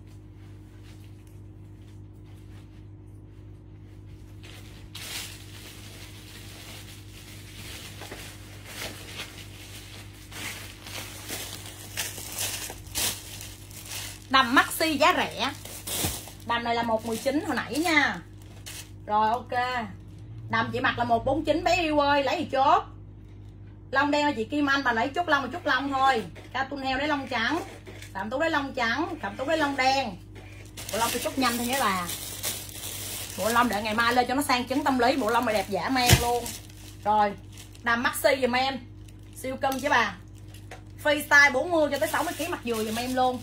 A: Đầm maxi giá rẻ. Đầm này là một mười chín hồi nãy nha. Rồi ok. Đầm chị mặc là một bốn chín bé yêu ơi, lấy thì chốt. Lông đen là chị Kim Anh, bà lấy chút lông một chút lông thôi. Ca tun heo lấy lông trắng. Cẩm tú lấy lông trắng, cẩm tú lấy lông đen. Bộ lông tôi chút nhanh thôi nhé bà. Bộ lông để ngày mai lên cho nó sang chấn tâm lý. Bộ lông này đẹp dã man luôn. Rồi đầm maxi giùm em. Siêu cân chứ bà. Free size bốn mươi cho tới sáu mươi ki lô gam mặt dừa giùm em luôn.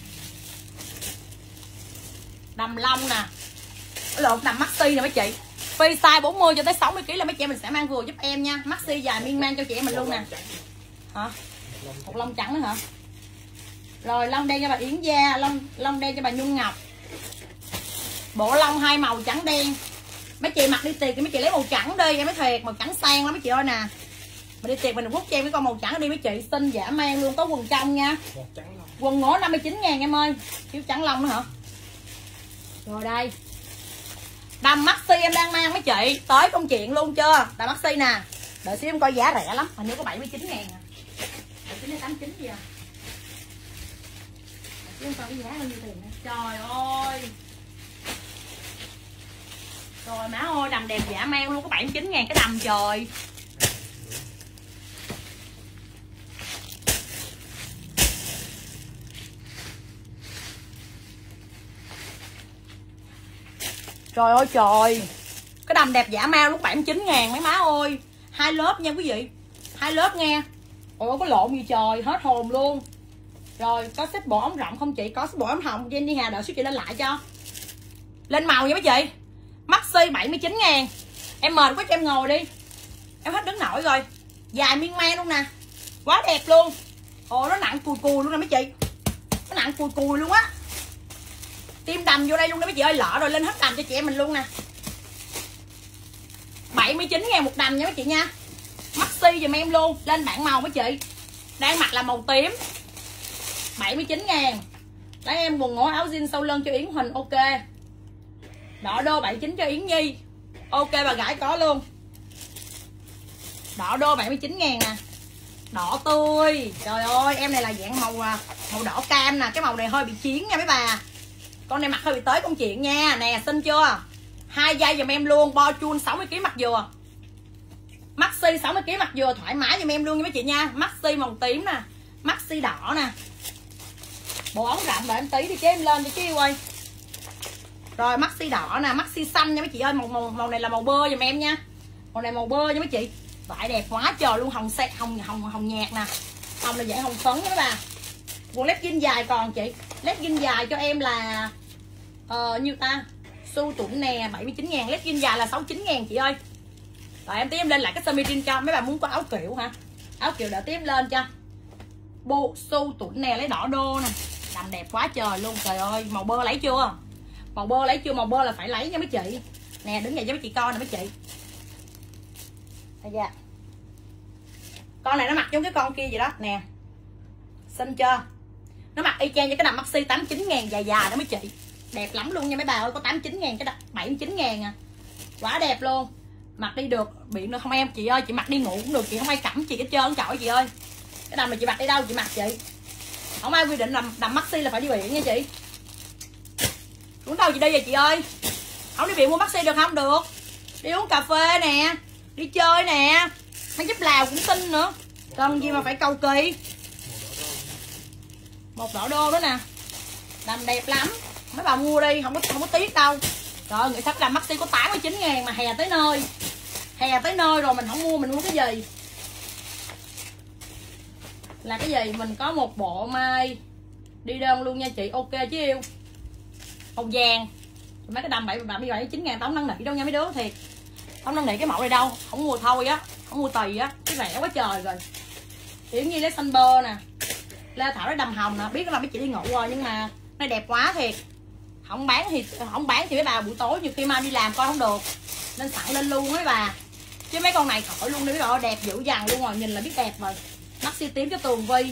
A: Đầm lông nè. Lộn đầm maxi nè mấy chị. Phi size bốn mươi cho tới sáu mươi ki lô gam là mấy chị em mình sẽ mang vừa giúp em nha. Maxi dài miên man cho chị em mình luôn nè. Hả? Một lông trắng nữa hả? Rồi lông đen cho bà Yến Da, lông lông đen cho bà Nhung Ngọc. Bộ lông hai màu trắng đen. Mấy chị mặc đi tiệc thì mấy chị lấy màu trắng đi, em mới thiệt, màu trắng sang lắm mấy chị ơi nè. Mình đi tiệc mình quốc cho em cái con màu trắng đi mấy chị, xinh dã man luôn, có quần trong nha. Quần ngố năm mươi chín ngàn em ơi. Thiếu trắng lông nữa hả? Rồi đây. Đầm maxi em đang mang mấy chị, tới công chuyện luôn chưa? Đầm maxi nè. Đợi xíu em coi giá rẻ lắm, hình như có bảy mươi chín ngàn à. bảy mươi chín đến tám mươi chín gì à. Đợi xíu em coi cái giá bao nhiêu tiền nè. Trời ơi. Rồi má ơi, đầm đẹp dã man luôn, có bảy mươi chín ngàn cái đầm trời. Trời ơi trời. Cái đầm đẹp dã man lúc bảy mươi chín ngàn mấy má ơi. Hai lớp nha quý vị. Hai lớp nghe. Ôi có lộn gì trời, hết hồn luôn. Rồi có xếp bộ ống rộng không chị? Có xếp bộ ống hồng. Jenny Hà đợi xíu chị lên lại cho. Lên màu nha mấy chị. Maxi bảy mươi chín ngàn. Em mệt quá cho em ngồi đi. Em hết đứng nổi rồi. Dài miên man luôn nè. Quá đẹp luôn. Ồ nó nặng cùi cùi luôn nè mấy chị. Nó nặng cùi cùi luôn á. Tim đầm vô đây luôn đó mấy chị ơi, lỡ rồi lên hết đầm cho chị em mình luôn nè. bảy mươi chín ngàn một đầm nha mấy chị nha. Maxi giùm em luôn. Lên bảng màu mấy chị. Đang mặc là màu tím. bảy mươi chín ngàn. Lấy em quần ngố áo jean sâu lưng cho Yến Huỳnh ok. Đỏ đô bảy mươi chín cho Yến Nhi. Ok bà gái có luôn. Đỏ đô bảy mươi chín ngàn nè. Đỏ tươi. Trời ơi em này là dạng màu màu đỏ cam nè. Cái màu này hơi bị chiến nha mấy bà. Con này mặc hơi bị tới công chuyện nha. Nè xinh chưa? Hai dây giùm em luôn. Bo chun sáu mươi ki lô gam mặc vừa. Maxi sáu mươi ki lô gam mặc vừa thoải mái giùm em luôn nha mấy chị nha. Maxi màu tím nè. Maxi đỏ nè. Bộ ống rộng đợi em tí đi chứ em lên cho chứ yêu ơi. Rồi maxi đỏ nè. Maxi xanh nha mấy chị ơi. Màu, màu, màu này là màu bơ giùm em nha. Màu này màu bơ nha mấy chị. Vải đẹp quá trời luôn. Hồng xe, hồng, hồng, hồng nhạt nè. Hồng là dạng hồng phấn nha mấy bà. Quần legging dài còn chị. Legging dài cho em là uh, nhiêu ta? Su tủng nè bảy mươi chín ngàn. Legging dài là sáu mươi chín ngàn chị ơi. Rồi em tí em lên lại cái sơ mi jean cho. Mấy bà muốn có áo kiểu hả? Áo kiểu đợi tí em lên cho. Bộ su tủng nè lấy đỏ đô nè. Đầm đẹp quá trời luôn. Trời ơi màu bơ lấy chưa? Màu bơ lấy chưa? Màu bơ là phải lấy nha mấy chị. Nè đứng dậy cho mấy chị coi nè mấy chị. Đây da. Con này nó mặc giống cái con kia gì đó nè. Xinh chưa? Nó mặc y chang cho cái đầm maxi tám mươi chín ngàn dài dài đó mấy chị. Đẹp lắm luôn nha mấy bà ơi. Có tám mươi chín ngàn cái đầm bảy mươi chín ngàn à. Quá đẹp luôn. Mặc đi được. Bị nữa không em chị ơi. Chị mặc đi ngủ cũng được. Chị không ai cẩm chị hết trơn chọi chị ơi. Cái đầm này chị mặc đi đâu chị mặc chị. Không ai quy định đầm, đầm maxi là phải đi biển nha chị. Xuống đâu chị đi vậy chị ơi. Không đi biển mua maxi được không? Được. Đi uống cà phê nè. Đi chơi nè. Mấy giúp Lào cũng xinh nữa. Cần gì mà phải cầu kỳ. Một đỏ đô đó nè. Đầm đẹp lắm. Mấy bà mua đi. Không có, không có tiếc đâu. Trời người sắp đầm maxi có tám mươi chín ngàn mà hè tới nơi. Hè tới nơi rồi mình không mua mình mua cái gì. Là cái gì mình có một bộ mai đi đơn luôn nha chị. Ok chứ yêu. Màu vàng. Mấy cái đầm bảy mươi chín ngàn tống năn nỉ đâu nha mấy đứa thiệt. Tống năn nỉ cái mẫu này đâu. Không mua thôi á. Không mua tùy á. Cái rẻ quá trời rồi. Yến Nhi lấy xanh bơ nè. Lê Thảo lấy đầm hồng nè. Biết là mấy chị đi ngủ rồi nhưng mà nó đẹp quá thiệt. Không bán thì không bán thì mấy bà buổi tối nhiều khi mai đi làm coi không được. Nên sẵn lên luôn mấy bà. Chứ mấy con này khỏi luôn đi mấy bà đẹp dữ dằn luôn rồi. Nhìn là biết đẹp rồi. Maxi tím cho Tường Vi.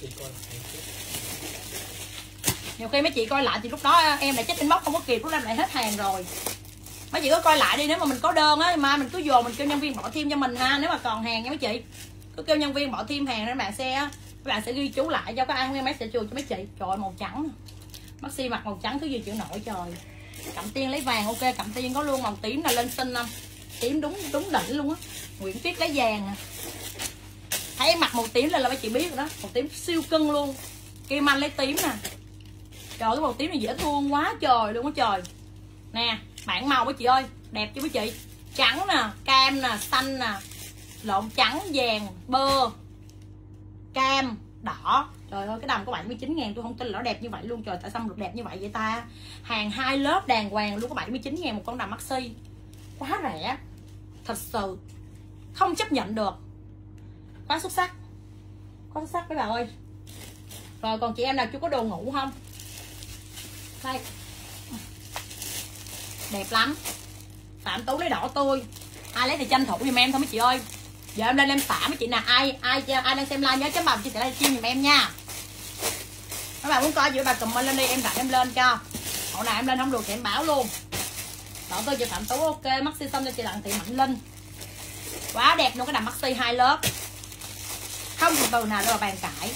A: Nhiều khi mấy chị coi lại thì lúc đó em lại check inbox không có kịp, lúc em lại hết hàng rồi. Mấy chị có coi lại đi, nếu mà mình có đơn á mà mình cứ vô mình kêu nhân viên bỏ thêm cho mình ha, nếu mà còn hàng nha mấy chị. Cứ kêu nhân viên bỏ thêm hàng nên bạn sẽ các bạn sẽ ghi chú lại cho có ai không em máy sẽ chùi cho mấy chị. Trời ơi, màu trắng. Maxi mặc màu trắng thứ gì chịu nổi trời. Cẩm Tiên lấy vàng ok, Cẩm Tiên có luôn màu tím là lên xinh không? Tím đúng đúng đỉnh luôn á. Nguyễn Tuyết lấy vàng nè. Thấy em mặc màu tím là là mấy chị biết rồi đó, màu tím siêu cưng luôn. Kim Anh lấy tím nè. Trời cái màu tím này dễ thương quá trời luôn á trời. Nè, bảng màu mấy chị ơi, đẹp chứ mấy chị. Trắng nè, cam nè, xanh nè. Lộn trắng, vàng, bơ, cam, đỏ. Trời ơi cái đầm có bảy mươi chín ngàn tôi không tin là nó đẹp như vậy luôn. Trời tại sao được đẹp như vậy vậy ta. Hàng hai lớp đàng hoàng luôn có bảy mươi chín ngàn một con đầm maxi. quá rẻ, thật sự không chấp nhận được, quá xuất sắc, quá xuất sắc mấy bà ơi. Rồi còn chị em nào chưa có đồ ngủ không? Đây, đẹp lắm. Phạm Tú lấy đỏ tươi, ai lấy thì tranh thủ giùm em thôi mấy chị ơi. Giờ em lên em xả mấy chị nào, ai ai ai đang xem live nhớ chấm bằng chia sẻ livestream giùm em nha. Các bạn muốn coi gì bà comment lên đi, em đặt em lên cho. Hồi nào em lên không được thì em báo luôn. Đỏ tươi chị Phạm Tú ok, maxi xong cho chị Đặng Thị Mạnh Linh. Quá đẹp luôn cái đầm maxi hai lớp. Không một từ nào đâu mà bàn cãi.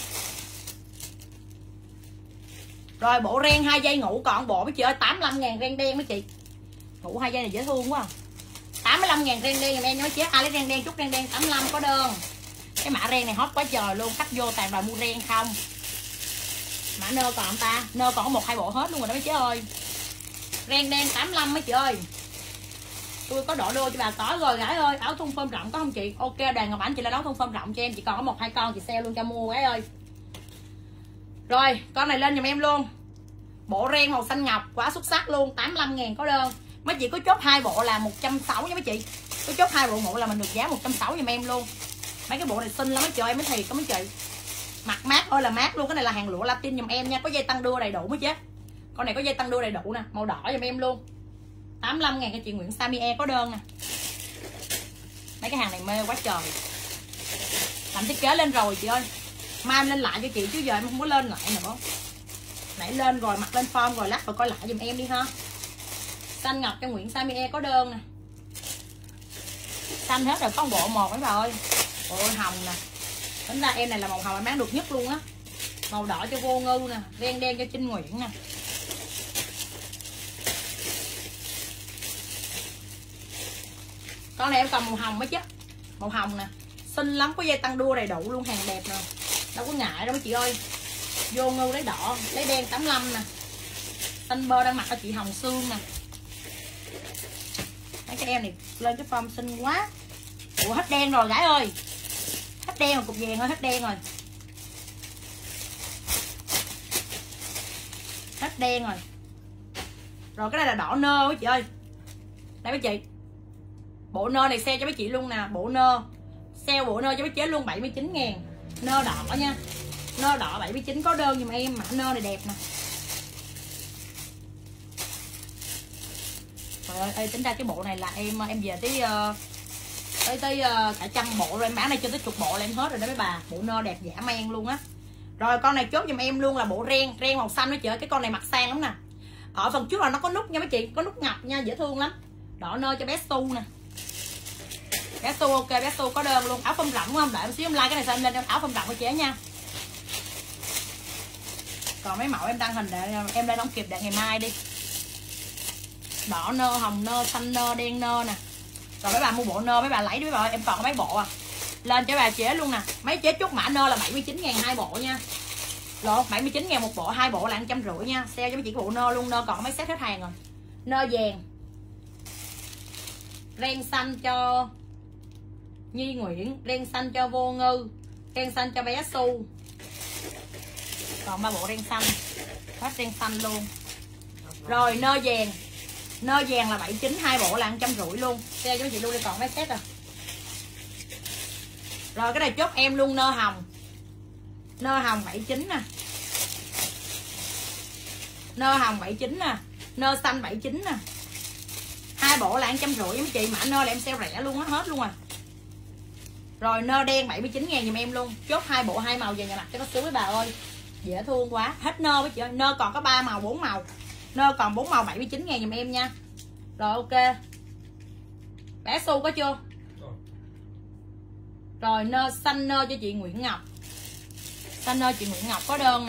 A: Rồi bộ ren hai dây ngủ còn bộ mấy chị ơi, tám mươi lăm ngàn ren đen mấy chị. Ngủ hai dây này dễ thương quá. tám mươi lăm ngàn ren đen em nói chết ai lấy ren đen, chút ren đen tám mươi lăm có đơn. Cái mã ren này hot quá trời luôn, khách vô toàn là mua ren không. Mã nơ còn không ta? Nơ còn có một hai bộ hết luôn rồi đó mấy chị ơi. Ren đen tám mươi lăm mấy chị ơi. Tôi có đổ đô cho bà có rồi gái ơi. Áo thun phơm rộng có không chị? Ok Đoàn Ngọc Ánh chị lên áo thun phơm rộng cho em, chị còn có một hai con chị sale luôn cho mua gái ơi. Rồi con này lên giùm em luôn. Bộ ren màu xanh ngọc quá xuất sắc luôn, tám mươi lăm ngàn có đơn. Mấy chị có chốt hai bộ là một trăm sáu mươi nha mấy chị. Có chốt hai bộ ngủ là mình được giá một trăm sáu mươi giùm em luôn. Mấy cái bộ này xinh lắm mấy chị ơi, mới thì có mấy chị. Mặt mát ơi là mát luôn, cái này là hàng lụa Latin giùm em nha, có dây tăng đua đầy đủ mới chết. Con này có dây tăng đua đầy đủ nè, màu đỏ giùm em luôn. tám mươi lăm ngàn cho chị Nguyễn Samie có đơn nè. Mấy cái hàng này mê quá trời. Làm thiết kế lên rồi chị ơi. Mai em lên lại cho chị chứ giờ em không có lên lại nữa. Nãy lên rồi, mặt lên form rồi lắc rồi coi lại giùm em đi ha. Xanh ngọc cho Nguyễn Samie có đơn nè. Xanh hết rồi, có một bộ một mấy bà ơi. Bộ hồng nè. Tính ra em này là màu hồng em bán được nhất luôn á. Màu đỏ cho Vô Ngư nè, đen đen cho Trinh Nguyễn nè. Con này em còn màu hồng mới chứ. Màu hồng nè, xinh lắm, có dây tăng đua đầy đủ luôn, hàng đẹp nè. Đâu có ngại đâu mấy chị ơi. Vô Ngư lấy đỏ, lấy đen tám mươi lăm nè. Xanh bơ đang mặc cho chị Hồng Sương nè. Mấy cái em này lên cái form xinh quá. Ủa hết đen rồi gái ơi. Hết đen rồi, cục vàng thôi, hết đen rồi. Hết đen rồi. Rồi cái này là đỏ nơ mấy chị ơi. Đây mấy chị. Bộ nơ này sale cho mấy chị luôn nè, bộ nơ. Sale bộ nơ cho mấy chị luôn bảy mươi chín ngàn. Nơ đỏ nha. Nơ đỏ bảy mươi chín có đơn giùm em, mã nơ này đẹp nè. Trời ơi, ê, tính ra cái bộ này là em em về tới uh, tới tới uh, cả trăm bộ rồi, em bán này cho tới chục bộ là em hết rồi đó mấy bà. Bộ nơ đẹp dã man luôn á. Rồi con này chốt giùm em luôn là bộ ren, ren màu xanh đó chị ơi, cái con này mặc sang lắm nè. Ở phần trước là nó có nút nha mấy chị, có nút ngọc nha, dễ thương lắm. Đỏ nơ cho bé Su nè. Bé Su ok, bé Su có đơn luôn. Áo phông rộng đúng không? Đợi em xíu em like cái này sao em lên áo phông rộng cho chế nha. Còn mấy mẫu em đăng hình để em lên không kịp để ngày mai đi. Đỏ nơ, hồng nơ, xanh nơ, đen nơ nè. Rồi mấy bà mua bộ nơ mấy bà lấy đi mấy bà ơi, em còn mấy bộ à. Lên cho bà chế luôn nè. Mấy chế chốt mã nơ là bảy mươi chín ngàn hai bộ nha. Lộn, bảy mươi chín ngàn một bộ, hai bộ là một trăm rưỡi nha. Sale cho mấy chị cái bộ nơ luôn, nơ còn mấy set hết hàng rồi. Nơ vàng. Ren xanh cho Nhi Nguyễn, ren xanh cho Vô Ngư, ren xanh cho bé Su. Còn ba bộ ren xanh. Hết ren xanh luôn. Rồi nơ vàng. Nơ vàng là bảy mươi chín, hai bộ là một trăm rưỡi luôn. Sale cho mấy chị luôn đi, còn mấy set rồi. Rồi cái này chốt em luôn nơ hồng. Nơ hồng bảy mươi chín nè. Nơ hồng bảy mươi chín nè. Nơ xanh bảy mươi chín nè. Hai bộ là một trăm rưỡi mấy chị, mã nơ là em sale rẻ luôn á, hết luôn à. Rồi nơ đen bảy mươi chín ngàn giùm em luôn. Chốt hai bộ hai màu về nhà mặt cho nó sướng với bà ơi. Dễ thương quá. Hết nơ với chị ơi. Nơ còn có ba màu, bốn màu. Nơ còn bốn màu bảy mươi chín ngàn giùm em nha. Rồi ok. Bé Su có chưa? Rồi nơ xanh nơ cho chị Nguyễn Ngọc. Xanh nơ chị Nguyễn Ngọc có đơn nè.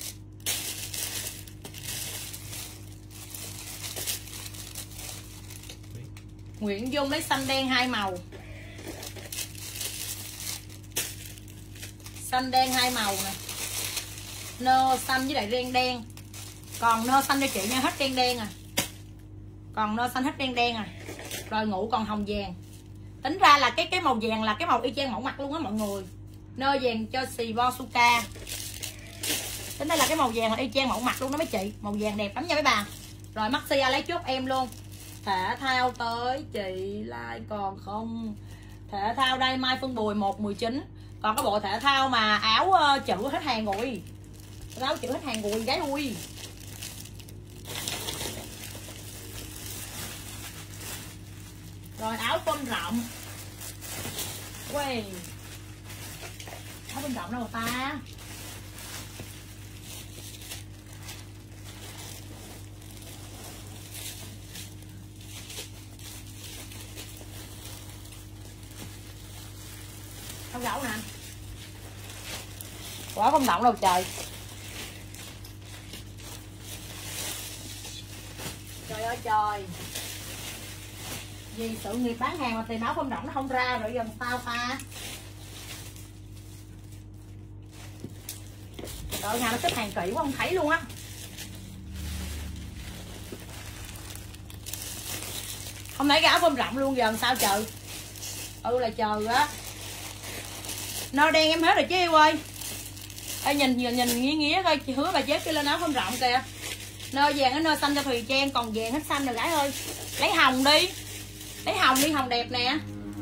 A: Nguyễn Dung lấy xanh đen hai màu. Xanh đen hai màu nè. Nơ xanh với lại ren đen. Còn nơ xanh cho chị nha, hết đen đen à. Còn nơ xanh hết đen đen à. Rồi ngủ còn hồng vàng. Tính ra là cái cái màu vàng là cái màu y chang mẫu mặt luôn á mọi người. Nơ vàng cho Sivosuka. Tính đây là cái màu vàng là y chang mẫu mặt luôn đó mấy chị. Màu vàng đẹp lắm nha mấy bà. Rồi Maxi lấy chốt em luôn. Thể thao tới chị like còn không? Thể thao đây Mai Phân Bùi một mười chín. Còn cái bộ thể thao mà áo uh, chữ hết hàng rồi. Áo chữ hết hàng rồi gái ui. Rồi áo phông rộng. Quay. Áo phông rộng đâu mà ta? Áo gấu nè. Quả không động đâu trời. Trời ơi trời. Vì sự nghiệp bán hàng mà tìm áo không động nó không ra rồi giờ sao ta? Trời nhà nó xếp hàng kỹ quá không thấy luôn á. Không thấy cái áo phông rộng luôn giờ sao trời. Ừ là trời á. Nơ đen em hết rồi chứ yêu ơi. Ê, nhìn nhìn nhìn nghĩa nghĩa coi chị Hứa bà chế kia lên áo phông rộng kìa. Nơ vàng cái nơ xanh cho Thùy Trang, còn vàng hết xanh rồi gái ơi. Lấy hồng đi. Lấy hồng đi, hồng đẹp nè.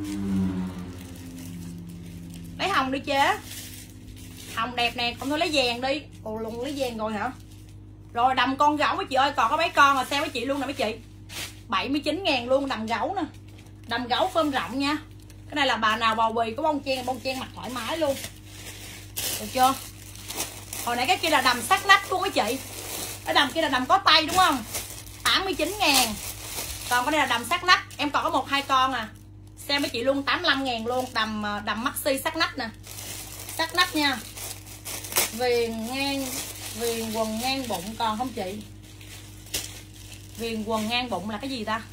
A: Lấy hồng đi chế. Hồng đẹp nè, không thôi lấy vàng đi. Ồ lùng lấy vàng rồi hả? Rồi đầm con gấu mấy chị ơi, còn có mấy con mà xem với chị luôn nè mấy chị. bảy mươi chín ngàn luôn đầm gấu nè. Đầm gấu phơm rộng nha. Cái này là bà nào bầu bì có bông chen, bông chen mặc thoải mái luôn. Được chưa? Hồi nãy cái kia là đầm sắc nách luôn mấy chị. Cái đầm kia là đầm có tay đúng không? tám mươi chín ngàn. Còn cái này là đầm sắc nách. Em còn có một hai con à. Xem với chị luôn tám mươi lăm ngàn luôn. Đầm đầm maxi sắc nách nè. Sắc nách nha. Viền ngang, viền quần ngang bụng còn không chị? Viền quần ngang bụng là cái gì ta?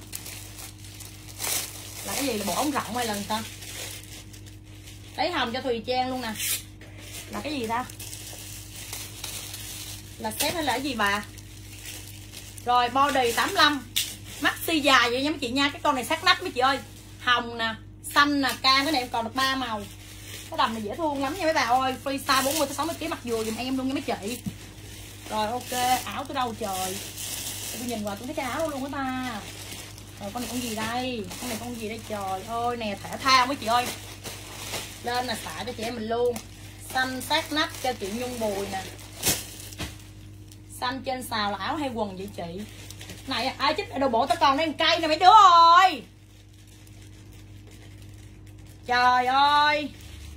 A: Là cái gì, là bộ ống rộng hay là sao? Lấy hồng cho Thùy Trang luôn nè. Là cái gì ta? Là set hay là cái gì bà? Rồi body tám mươi lăm. Maxi dài vậy nha mấy chị nha. Cái con này sát nách mấy chị ơi. Hồng nè, xanh nè, cam. Cái này em còn được ba màu. Cái đầm này dễ thương lắm nha mấy bà ơi. Free size bốn mươi tới sáu mươi ki lô gam mặc vừa giùm em luôn nha mấy chị. Rồi ok, áo tới đâu trời. Tôi nhìn qua tôi thấy cái áo luôn đó ta. Rồi con này con gì đây? Con này con gì đây trời ơi. Nè thể thao mấy chị ơi. Lên là xả cho chị em mình luôn. Xanh sát nách cho chị Nhung Bùi nè. Xanh trên xào là áo hay quần vậy chị? Này ai chết đồ bộ tao còn đây cây nè mấy đứa ơi. Trời ơi.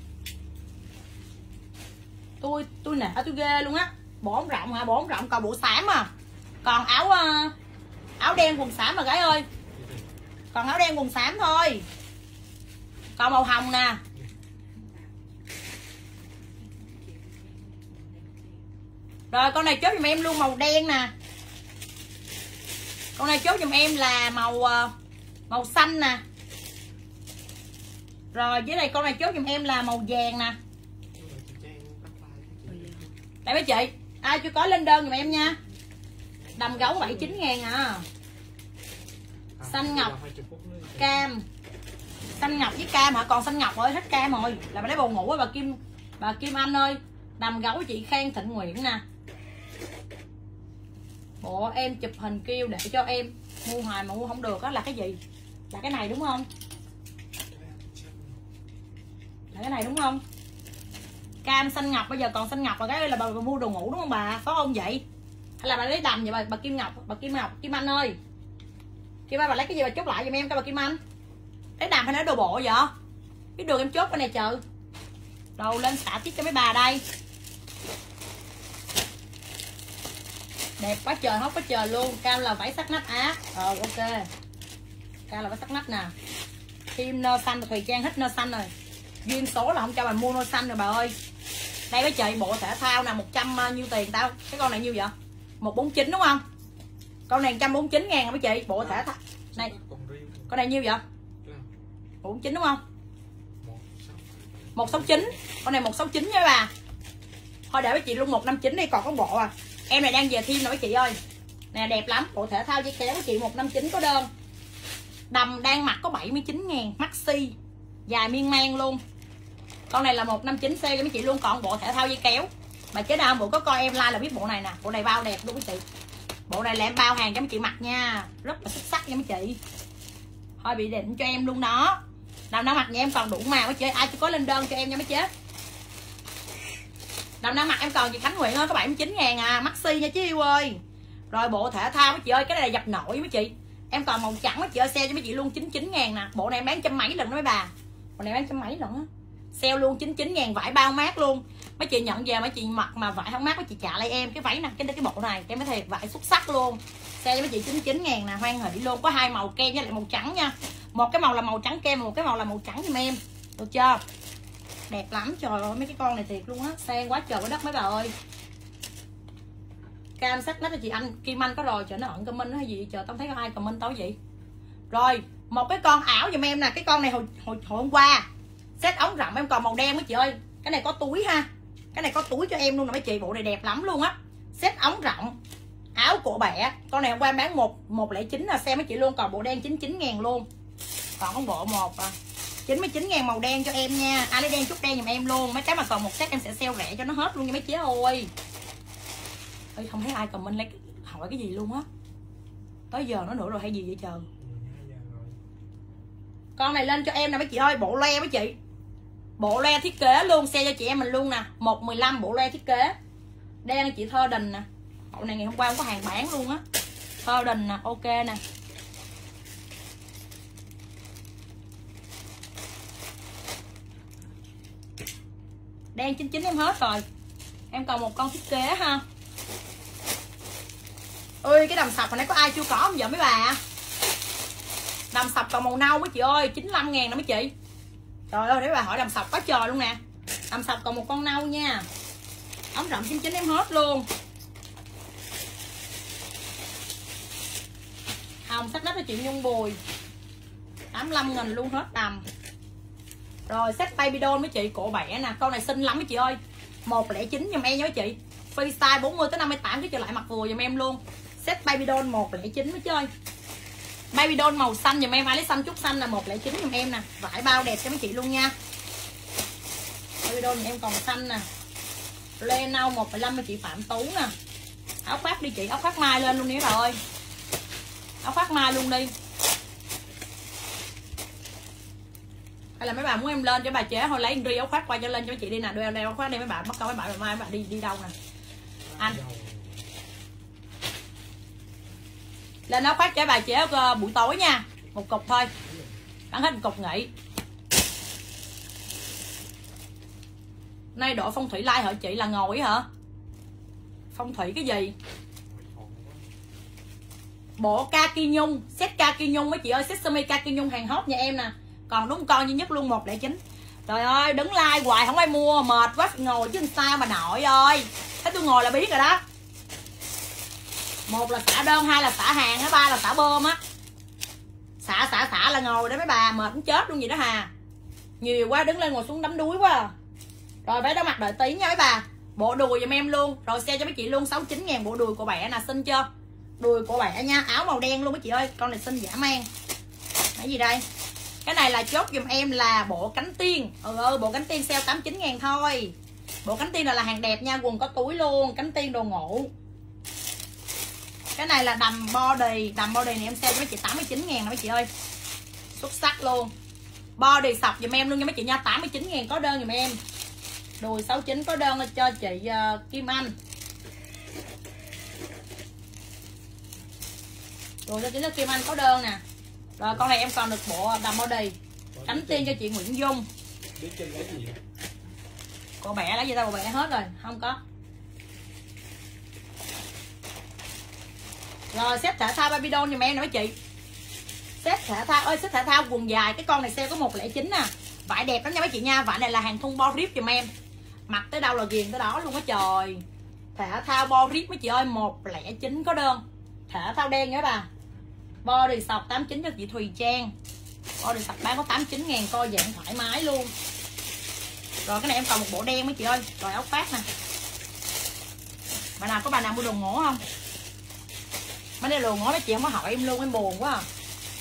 A: Tôi tôi nể tôi ghê luôn á. Bộ ống rộng hả? Bộ ống rộng còn bộ xám à. Còn áo áo đen quần xám mà gái ơi. Còn áo đen quần xám thôi. Còn màu hồng nè. Rồi con này chốt giùm em luôn màu đen nè. Con này chốt giùm em là màu màu xanh nè. Rồi dưới này con này chốt giùm em là màu vàng nè. Đây mấy chị, ai chưa có lên đơn giùm em nha. Đầm gấu bảy mươi chín ngàn à. Xanh ngọc cam. Xanh ngọc với cam hả? Còn xanh ngọc ơi, hết cam rồi. Là bà lấy bồ ngủ á bà Kim. Bà Kim Anh ơi. Đầm gấu chị Khang Thịnh Nguyễn nè. Bộ em chụp hình kêu để cho em mua hoài mà mua không được á là cái gì? Là cái này đúng không? Là cái này đúng không? Cam xanh ngọc bây giờ còn xanh ngọc là cái là bà, bà mua đồ ngủ đúng không bà? Phải không vậy? Hay là bà lấy đầm vậy bà, bà Kim Ngọc, bà Kim Ngọc, Kim Anh ơi. Kim Anh bà lấy cái gì bà chốt lại giùm em coi bà Kim Anh. Lấy đầm hay lấy đồ bộ vậy? Biết được em chốt cái này chờ. Đầu lên xả tiếp cho mấy bà đây. Đẹp quá trời, hot quá trời luôn. Cam là vải sắc nách á. Rồi ok. Cam là vải sắc nách nè. Thêm nơ xanh Thùy Trang hết nơ xanh rồi. Duyên số là không cho bà mua nơ xanh rồi bà ơi. Đây với chị bộ thể thao nè, một trăm uh, nhiêu tiền tao? Cái con này nhiêu vậy? một trăm bốn mươi chín đúng không? Con này một trăm bốn mươi chín ngàn với chị, bộ thể thao. Này. Con này nhiêu vậy? một trăm bốn mươi chín đúng không? một trăm sáu mươi chín. Con này một trăm sáu mươi chín nha bà. Thôi để với chị luôn một trăm năm mươi chín đi, còn có bộ à. Em này đang về thêm rồi chị ơi. Nè đẹp lắm, bộ thể thao dây kéo của chị một trăm năm mươi chín có đơn. Đầm đang mặc có bảy mươi chín ngàn, maxi. Dài miên man luôn. Con này là một trăm năm mươi chín xê cho mấy chị luôn, còn bộ thể thao dây kéo. Mà chế nào bộ có coi em like là biết bộ này nè, bộ này bao đẹp luôn quý chị. Bộ này là em bao hàng cho mấy chị mặc nha, rất là xuất sắc nha mấy chị. Thôi bị định cho em luôn đó. Đầm đang mặc nhà em còn đủ màu mấy chị, ai chưa có lên đơn cho em nha mấy chị. Đầm đang mặc em còn chị Khánh Nguyễn ơi, có bảy mươi chín ngàn à, maxi nha chứ yêu ơi. Rồi bộ thể thao mấy chị ơi, cái này là dập nổi mấy chị. Em còn màu trắng mấy chị ơi, sale cho mấy chị luôn chín mươi chín ngàn nè. Bộ này em bán trăm mấy lần đó mấy bà. Bộ này bán trăm mấy lần á. Sale luôn chín mươi chín ngàn, vải bao mát luôn. Mấy chị nhận về mấy chị mặc mà vải không mát mấy chị trả lại em cái váy nè, cái cái bộ này em mới thiệt vải xuất sắc luôn. Sale cho mấy chị chín mươi chín ngàn nè, hoan hỷ luôn. Có hai màu kem với lại màu trắng nha. Một cái màu là màu trắng kem, một cái màu là màu trắng giùm em. Được chưa? Đẹp lắm, trời ơi mấy cái con này thiệt luôn á, sang quá trời quá đất mấy bà ơi. Cam sắc nách cho chị Anh Kim Anh có rồi, trời nó ẩn comment hay gì trời, tao thấy có ai comment tao vậy. Rồi một cái con ảo giùm em nè, cái con này hồi hồi, hồi hôm qua set ống rộng em còn màu đen mấy chị ơi. Cái này có túi ha, cái này có túi cho em luôn nè mấy chị, bộ này đẹp lắm luôn á. Set ống rộng áo cổ bẻ, con này hôm qua em bán một một lẻ chín là xem mấy chị luôn, còn bộ đen chín mươi chín ngàn luôn. Còn con bộ một à, chín mươi chín ngàn màu đen cho em nha. Ai lấy đen chút đen giùm em luôn. Mấy cái mà còn một set em sẽ sale rẻ cho nó hết luôn nha mấy chị ơi. Ơi không thấy ai comment lấy hỏi cái gì luôn á. Tới giờ nó nữa rồi hay gì vậy trời. Con này lên cho em nè mấy chị ơi, bộ loe mấy chị. Bộ loe thiết kế luôn, sale cho chị em mình luôn nè, một mười lăm bộ loe thiết kế. Đen chị Thơ Đình nè. Bộ này ngày hôm qua không có hàng bán luôn á. Thơ Đình nè, ok nè. Đen chín chín em hết rồi. Em còn một con thiết kế ha. Ơi cái đầm sọc này có ai chưa có không giờ mấy bà? Đầm sọc còn màu nâu mấy chị ơi, chín mươi lăm ngàn nè mấy chị. Trời ơi để bà hỏi đầm sọc có trời luôn nè. Đầm sọc còn một con nâu nha. Ống rộng chín mươi chín em hết luôn. Hồng sách đất cho chị Nhung Bùi tám mươi lăm nghìn luôn hết đầm. Rồi set baby doll mấy chị, cổ bẻ nè, con này xinh lắm mấy chị ơi. một lẻ chín giùm em nha mấy chị. Freestyle bốn mươi tới năm mươi tám cái trở lại mặc vừa giùm em luôn. Set baby doll một lẻ chín mấy chơi. Baby doll màu xanh giùm em, ai lấy xanh chút xanh là một lẻ chín giùm em nè. Vải bao đẹp cho mấy chị luôn nha. Baby doll em còn xanh nè. Lê nâu một phẩy năm cho chị Phạm Tú nè. Áo khoác đi chị, áo khoác mai lên luôn đi bà ơi. Áo khoác mai luôn đi. Hay là mấy bà muốn em lên cho bà chế thôi lấy ri áo khoác qua cho lên cho mấy chị đi nè, đeo đeo áo khoác đi mấy bà, bắt câu mấy bà mai mấy bà đi đi đâu nè. Anh lên áo khoác cho bà chế buổi tối nha, một cục thôi, bán hết một cục nghỉ. Nay độ phong thủy like hả chị, là ngồi hả? Phong thủy cái gì? Bộ kaki nhung, set kaki nhung mấy chị ơi, set sơ mi kaki nhung hàng hot nha em nè. Còn đúng con duy nhất luôn một lẻ chín. Trời ơi đứng like hoài không ai mua, mệt quá ngồi chứ sao mà nội ơi. Thấy tôi ngồi là biết rồi đó. Một là xả đơn, hai là xả hàng, ba là xả bơm á. Xả xả xả là ngồi đấy mấy bà, mệt cũng chết luôn gì đó hà. Nhiều quá đứng lên ngồi xuống đấm đuối quá à. Rồi bé đó mặc đợi tí nha mấy bà. Bộ đùi giùm em luôn. Rồi xe cho mấy chị luôn sáu mươi chín ngàn bộ đùi của bẻ nè, xinh chưa? Đùi của bẻ nha, áo màu đen luôn mấy chị ơi. Con này xinh dã man. Cái gì đây? Cái này là chốt giùm em là bộ cánh tiên. Ừ ơi bộ cánh tiên sale tám mươi chín ngàn thôi. Bộ cánh tiên là, là hàng đẹp nha, quần có túi luôn, cánh tiên đồ ngủ. Cái này là đầm body, đầm body này em sale cho mấy chị tám mươi chín ngàn nè mấy chị ơi. Xuất sắc luôn. Body sọc giùm em luôn nha mấy chị nha, tám mươi chín ngàn có đơn giùm em. Đùi sáu mươi chín có đơn cho chị uh, Kim Anh. Đùi cho chị nó Kim Anh có đơn nè. Rồi con này em còn được bộ đầm body. Cánh tiên cho chị Nguyễn Dung. Cô bẻ lấy gì tao, cô bẻ hết rồi, không có. Rồi xếp thể thao baby doll giùm em nè mấy chị. Xếp thể thao ơi, xếp thể thao quần dài, cái con này sale có một lẻ chín nè. Vải đẹp lắm nha mấy chị nha, vải này là hàng thun bo rip giùm em. Mặc tới đâu là ghiền tới đó luôn á trời. Thể thao bo rip mấy chị ơi, một lẻ chín có đơn. Thể thao đen nha bà. Body sọc tám mươi chín cho chị Thùy Trang. Body sọc bán có tám mươi chín ngàn, coi dạng thoải mái luôn. Rồi cái này em còn một bộ đen mấy chị ơi. Rồi áo khoác nè. Bà nào có bà nào mua đồ ngổ không? Mấy đây đồ ngổ mấy chị không có hỏi em luôn, em buồn quá à.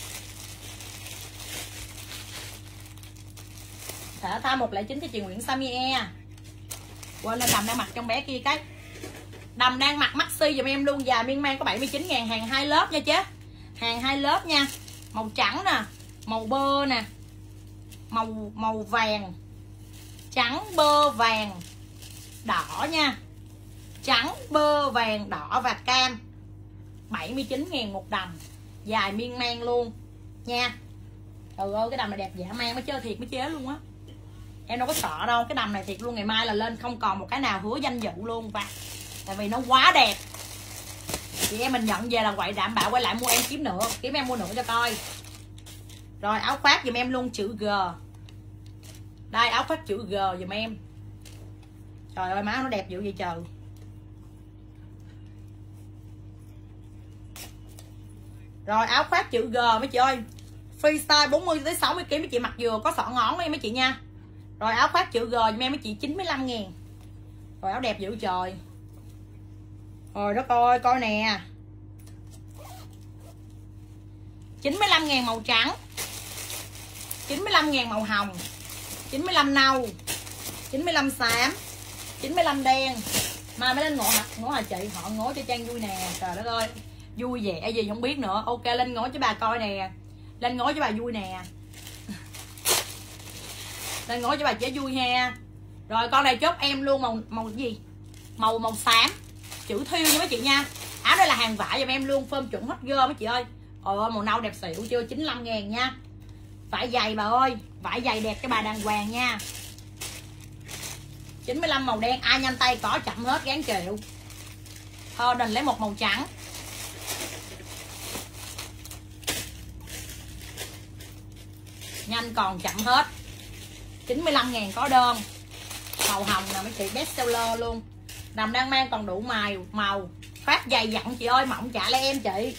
A: Thể thao một lẻ chín cho chị Nguyễn Samie. Quên lên cầm đang mặc trong bé kia cái. Đầm đang mặc maxi giùm em luôn, dài miên man có bảy mươi chín ngàn, hàng hai lớp nha chứ. Hàng hai lớp nha. Màu trắng nè, màu bơ nè, màu màu vàng, trắng bơ vàng, đỏ nha. Trắng bơ vàng đỏ và cam. bảy mươi chín ngàn một đầm, dài miên man luôn nha. Trời ơi cái đầm này đẹp dã man, mới chơi thiệt mới chế luôn á. Em đâu có sợ đâu, cái đầm này thiệt luôn, ngày mai là lên không còn một cái nào hứa danh dự luôn. Và tại vì nó quá đẹp. Chị em mình nhận về là quậy, đảm bảo quay lại mua em kiếm nữa, kiếm em mua nữa cho coi. Rồi áo khoác giùm em luôn chữ G. Đây áo khoác chữ G giùm em. Trời ơi má nó đẹp dữ vậy trời. Rồi áo khoác chữ G mấy chị ơi. Freestyle bốn mươi tới sáu mươi ki lô gam mấy chị mặc vừa có sọ ngón đi mấy chị nha. Rồi áo khoác chữ G giùm em mấy chị chín mươi lăm ngàn. Rồi áo đẹp dữ trời. Rồi đất ơi coi nè. chín mươi lăm ngàn màu trắng, chín mươi lăm ngàn màu hồng, chín mươi lăm nâu, chín mươi lăm xám, chín mươi lăm đen. Mà mới lên ngộ hả? Ngộ hả chị? Họ ngố cho Trang vui nè. Trời đất ơi. Vui vẻ gì không biết nữa. Ok lên ngố cho bà coi nè. Lên ngố cho bà vui nè. Lên ngố cho bà chế vui ha. Rồi con này chốt em luôn màu màu gì? Màu màu xám. Chữ thiêu nha mấy chị nha. Áo đây là hàng vải giùm em luôn, phơm chuẩn hot girl mấy chị ơi. Ôi ơi màu nâu đẹp xỉu chưa, chín mươi lăm ngàn nha. Vải dày bà ơi, vải dày đẹp cho bà đàng hoàng nha. chín mươi lăm màu đen, ai nhanh tay có chậm hết gán chịu. Thôi đừng lấy một màu trắng. Nhanh còn chậm hết. chín mươi lăm ngàn có đơn. Màu hồng nè mấy chị, best seller luôn. Đầm đang mang còn đủ màu màu. Phát dày dặn chị ơi, mỏng trả lại em chị.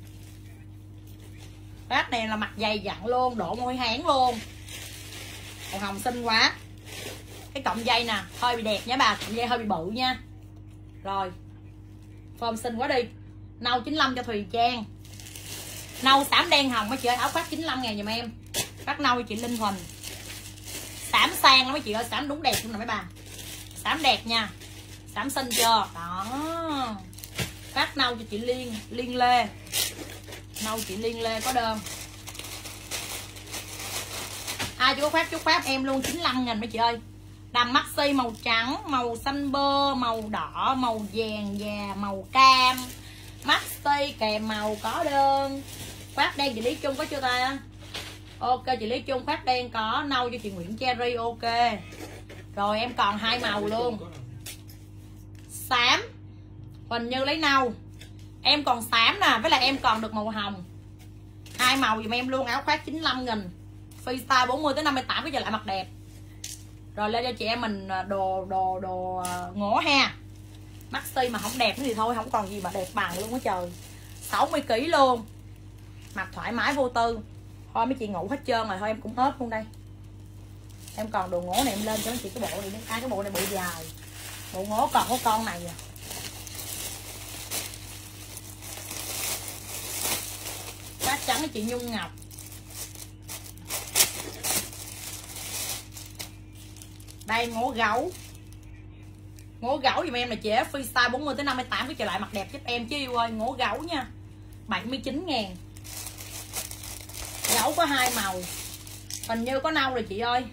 A: Phát này là mặt dày dặn luôn, độ môi hán luôn. Màu hồng xinh quá. Cái cọng dây nè, hơi bị đẹp nha bà, cọng dây hơi bị bự nha. Rồi. Form xinh quá đi. Nâu chín mươi lăm cho Thùy Trang. Nâu xám đen hồng mấy chị ơi, áo khoác chín mươi lăm ngàn giùm em. Phát nâu cho chị Linh Huỳnh. Xám sang lắm mấy chị ơi, xám đúng đẹp luôn nè mấy bà. Xám đẹp nha. Xám xinh chưa? Đó. Phát nâu cho chị Liên, Liên Lê. Nâu chị Liên Lê có đơn. Ai chưa có khoác chốt khoác em luôn chín mươi lăm ngàn mấy chị ơi. Đầm maxi màu trắng, màu xanh bơ, màu đỏ, màu vàng và màu cam. Maxi kèm màu có đơn. Khoác đen chị Lý Trung có chưa ta? Ok chị Lý Trung khoác đen có. Nâu cho chị Nguyễn Cherry ok. Rồi em còn hai màu luôn. Xám Hình như lấy nâu. Em còn xám nè, với lại em còn được màu hồng. Hai màu dùm em luôn, áo khoác chín mươi lăm nghìn. Freestyle bốn mươi tới năm mươi tám cái giờ lại mặt đẹp. Rồi lên cho chị em mình đồ đồ đồ ngố ha. Maxi mà không đẹp thì thôi, không còn gì mà đẹp bằng luôn á trời. sáu mươi ki lô gam luôn. Mặc thoải mái vô tư. Thôi mấy chị ngủ hết trơn rồi, thôi em cũng ốp luôn đây. Em còn đồ ngố này em lên cho mấy chị cái bộ này. Ai cái bộ này bộ dài. Bộ ngố còn có con này à. Chắc chắn chị Nhung Ngọc. Đây ngố gấu. Ngố gấu giùm em là chế freestyle bốn mươi tới năm mươi tám cái trở lại mặt đẹp giúp em chứ yêu ơi. Ngố gấu nha, bảy mươi chín ngàn. Gấu có hai màu. Hình như có nâu rồi chị ơi.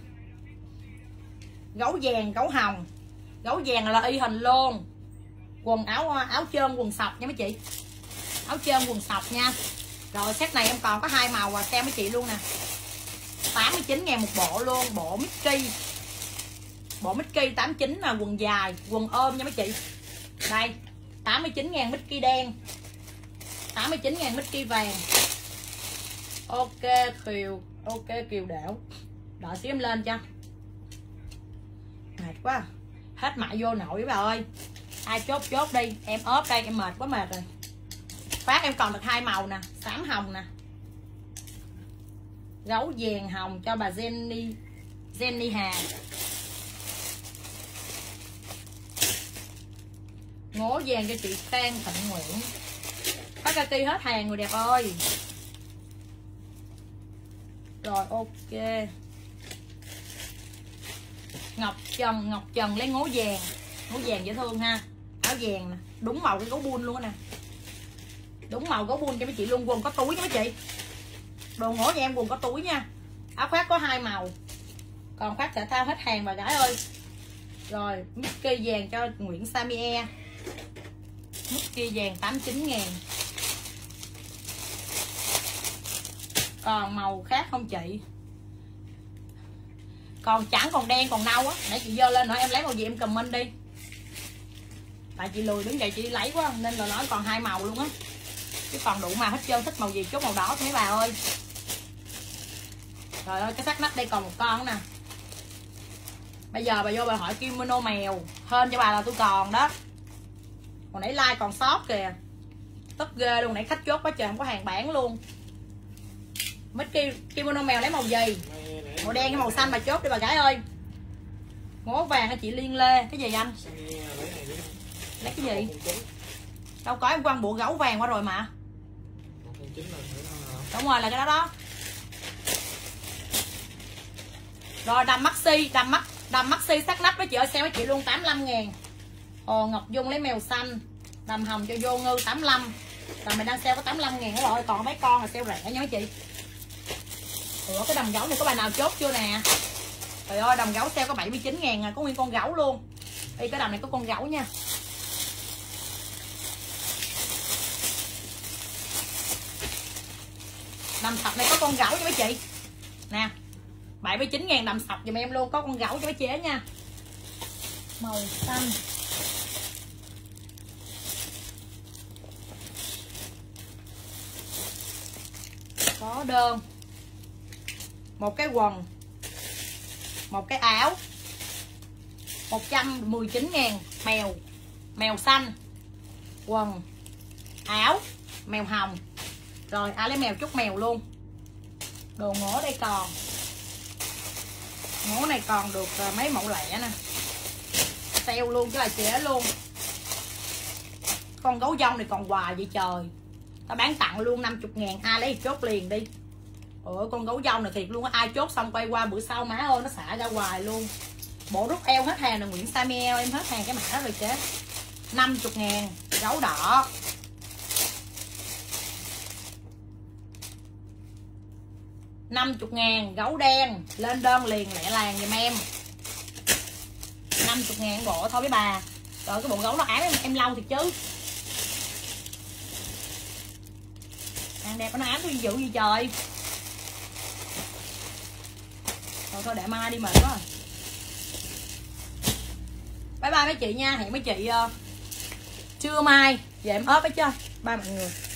A: Gấu vàng, gấu hồng. Gấu vàng là y hình luôn. Quần áo áo trơn quần sọc nha mấy chị. Áo trơn quần sọc nha. Rồi set này em còn có hai màu và xem mấy chị luôn nè. tám mươi chín ngàn một bộ luôn. Bộ Mickey. Bộ Mickey tám mươi chín là quần dài, quần ôm nha mấy chị. Đây tám mươi chín ngàn Mickey đen, tám mươi chín ngàn Mickey vàng. Ok Kiều. Ok Kiều đảo. Đợi xíu em lên cho. Mệt quá. Hết mại vô nổi bà ơi. Ai chốt chốt đi. Em ốp đây, em mệt quá mệt rồi. Phát em còn được hai màu nè, xám hồng nè. Gấu vàng hồng cho bà Jenny Jenny Hà. Ngố vàng cho chị Phan Thịnh Nguyễn. Phát Kaki hết hàng người đẹp ơi. Rồi ok. Ngọc Trần, Ngọc Trần lấy ngố vàng. Ngố vàng dễ thương ha. áo vàng nè, đúng màu cái gấu buôn luôn nè, đúng màu gấu buôn cho mấy chị luôn. Quần có túi nha mấy chị, đồ ngổ cho em quần có túi nha. Áo khoác có hai màu, còn khoác thể thao hết hàng bà gái ơi. Rồi Mickey vàng cho Nguyễn Samie, Mickey vàng tám mươi chín ngàn. Còn màu khác không chị? Còn trắng, còn đen, còn nâu á. Nãy chị dơ lên nữa em lấy màu gì em comment đi. Tại chị lười đứng dậy chị đi lấy quá nên là nói còn hai màu luôn á. Chứ còn đủ màu hết trơn, thích màu gì chốt màu đỏ mấy bà ơi. Trời ơi cái sắc nách đây còn một con nè. Bây giờ bà vô bà hỏi kimono mèo, hên cho bà là tôi còn đó. Còn nãy like còn sót kìa. Tức ghê luôn, nãy khách chốt quá trời không có hàng bán luôn. Mấy kimono mèo lấy màu gì? Màu đen cái màu xanh bà chốt đi bà gái ơi. Ngố vàng hay chị Liên Lê? Cái gì anh? Lấy cái gì? Đâu có, em quăng bộ gấu vàng qua rồi mà. Đúng rồi là cái đó đó. Rồi đầm maxi, đầm mắt, đầm maxi sắc nách với chị ơi, xem với chị luôn tám mươi lăm ngàn. Hồ Ngọc Dung lấy mèo xanh, đầm hồng cho vô ngư tám mươi lăm. Đầm mình đang sale có tám mươi lăm ngàn đó rồi, còn mấy con là sale rẻ nha mấy chị. Ủa cái đầm gấu này có bài nào chốt chưa nè? Trời ơi đầm gấu sale có bảy mươi chín ngàn à, có nguyên con gấu luôn. Đi cái đầm này có con gấu nha. Đầm sọc này có con gấu cho mấy chị. Nè. bảy mươi chín ngàn đầm sọc giùm em luôn, có con gấu cho mấy chế nha. Màu xanh. Có đơn. Một cái quần, một cái áo, một trăm mười chín ngàn. Mèo, mèo xanh, quần, áo, mèo hồng. Rồi ai lấy mèo chúc mèo luôn. Đồ ngổ đây còn. Ngố này còn được mấy mẫu lẻ nè. Sale luôn chứ là trẻ luôn. Con gấu dông này còn hoài vậy trời. Tao bán tặng luôn năm mươi ngàn, ai lấy thì chốt liền đi. Ủa con gấu dông này thiệt luôn, ai chốt xong quay qua bữa sau má ơi nó xả ra hoài luôn. Bộ rút eo hết hàng là Nguyễn Samuel, em hết hàng cái mã đó rồi chứ. năm mươi ngàn, gấu đỏ. năm mươi ngàn, gấu đen. Lên đơn liền lẹ làng giùm em. năm mươi ngàn bộ thôi với bà. Rồi cái bộ gấu nó ám em, em lâu thiệt chứ. Hàng đẹp nó ám tôi dữ gì trời. Rồi thôi để mai đi mệt quá rồi. Bye bye mấy chị nha. Hẹn mấy chị uh, trưa mai về em ốp với chứ. Bye mọi người.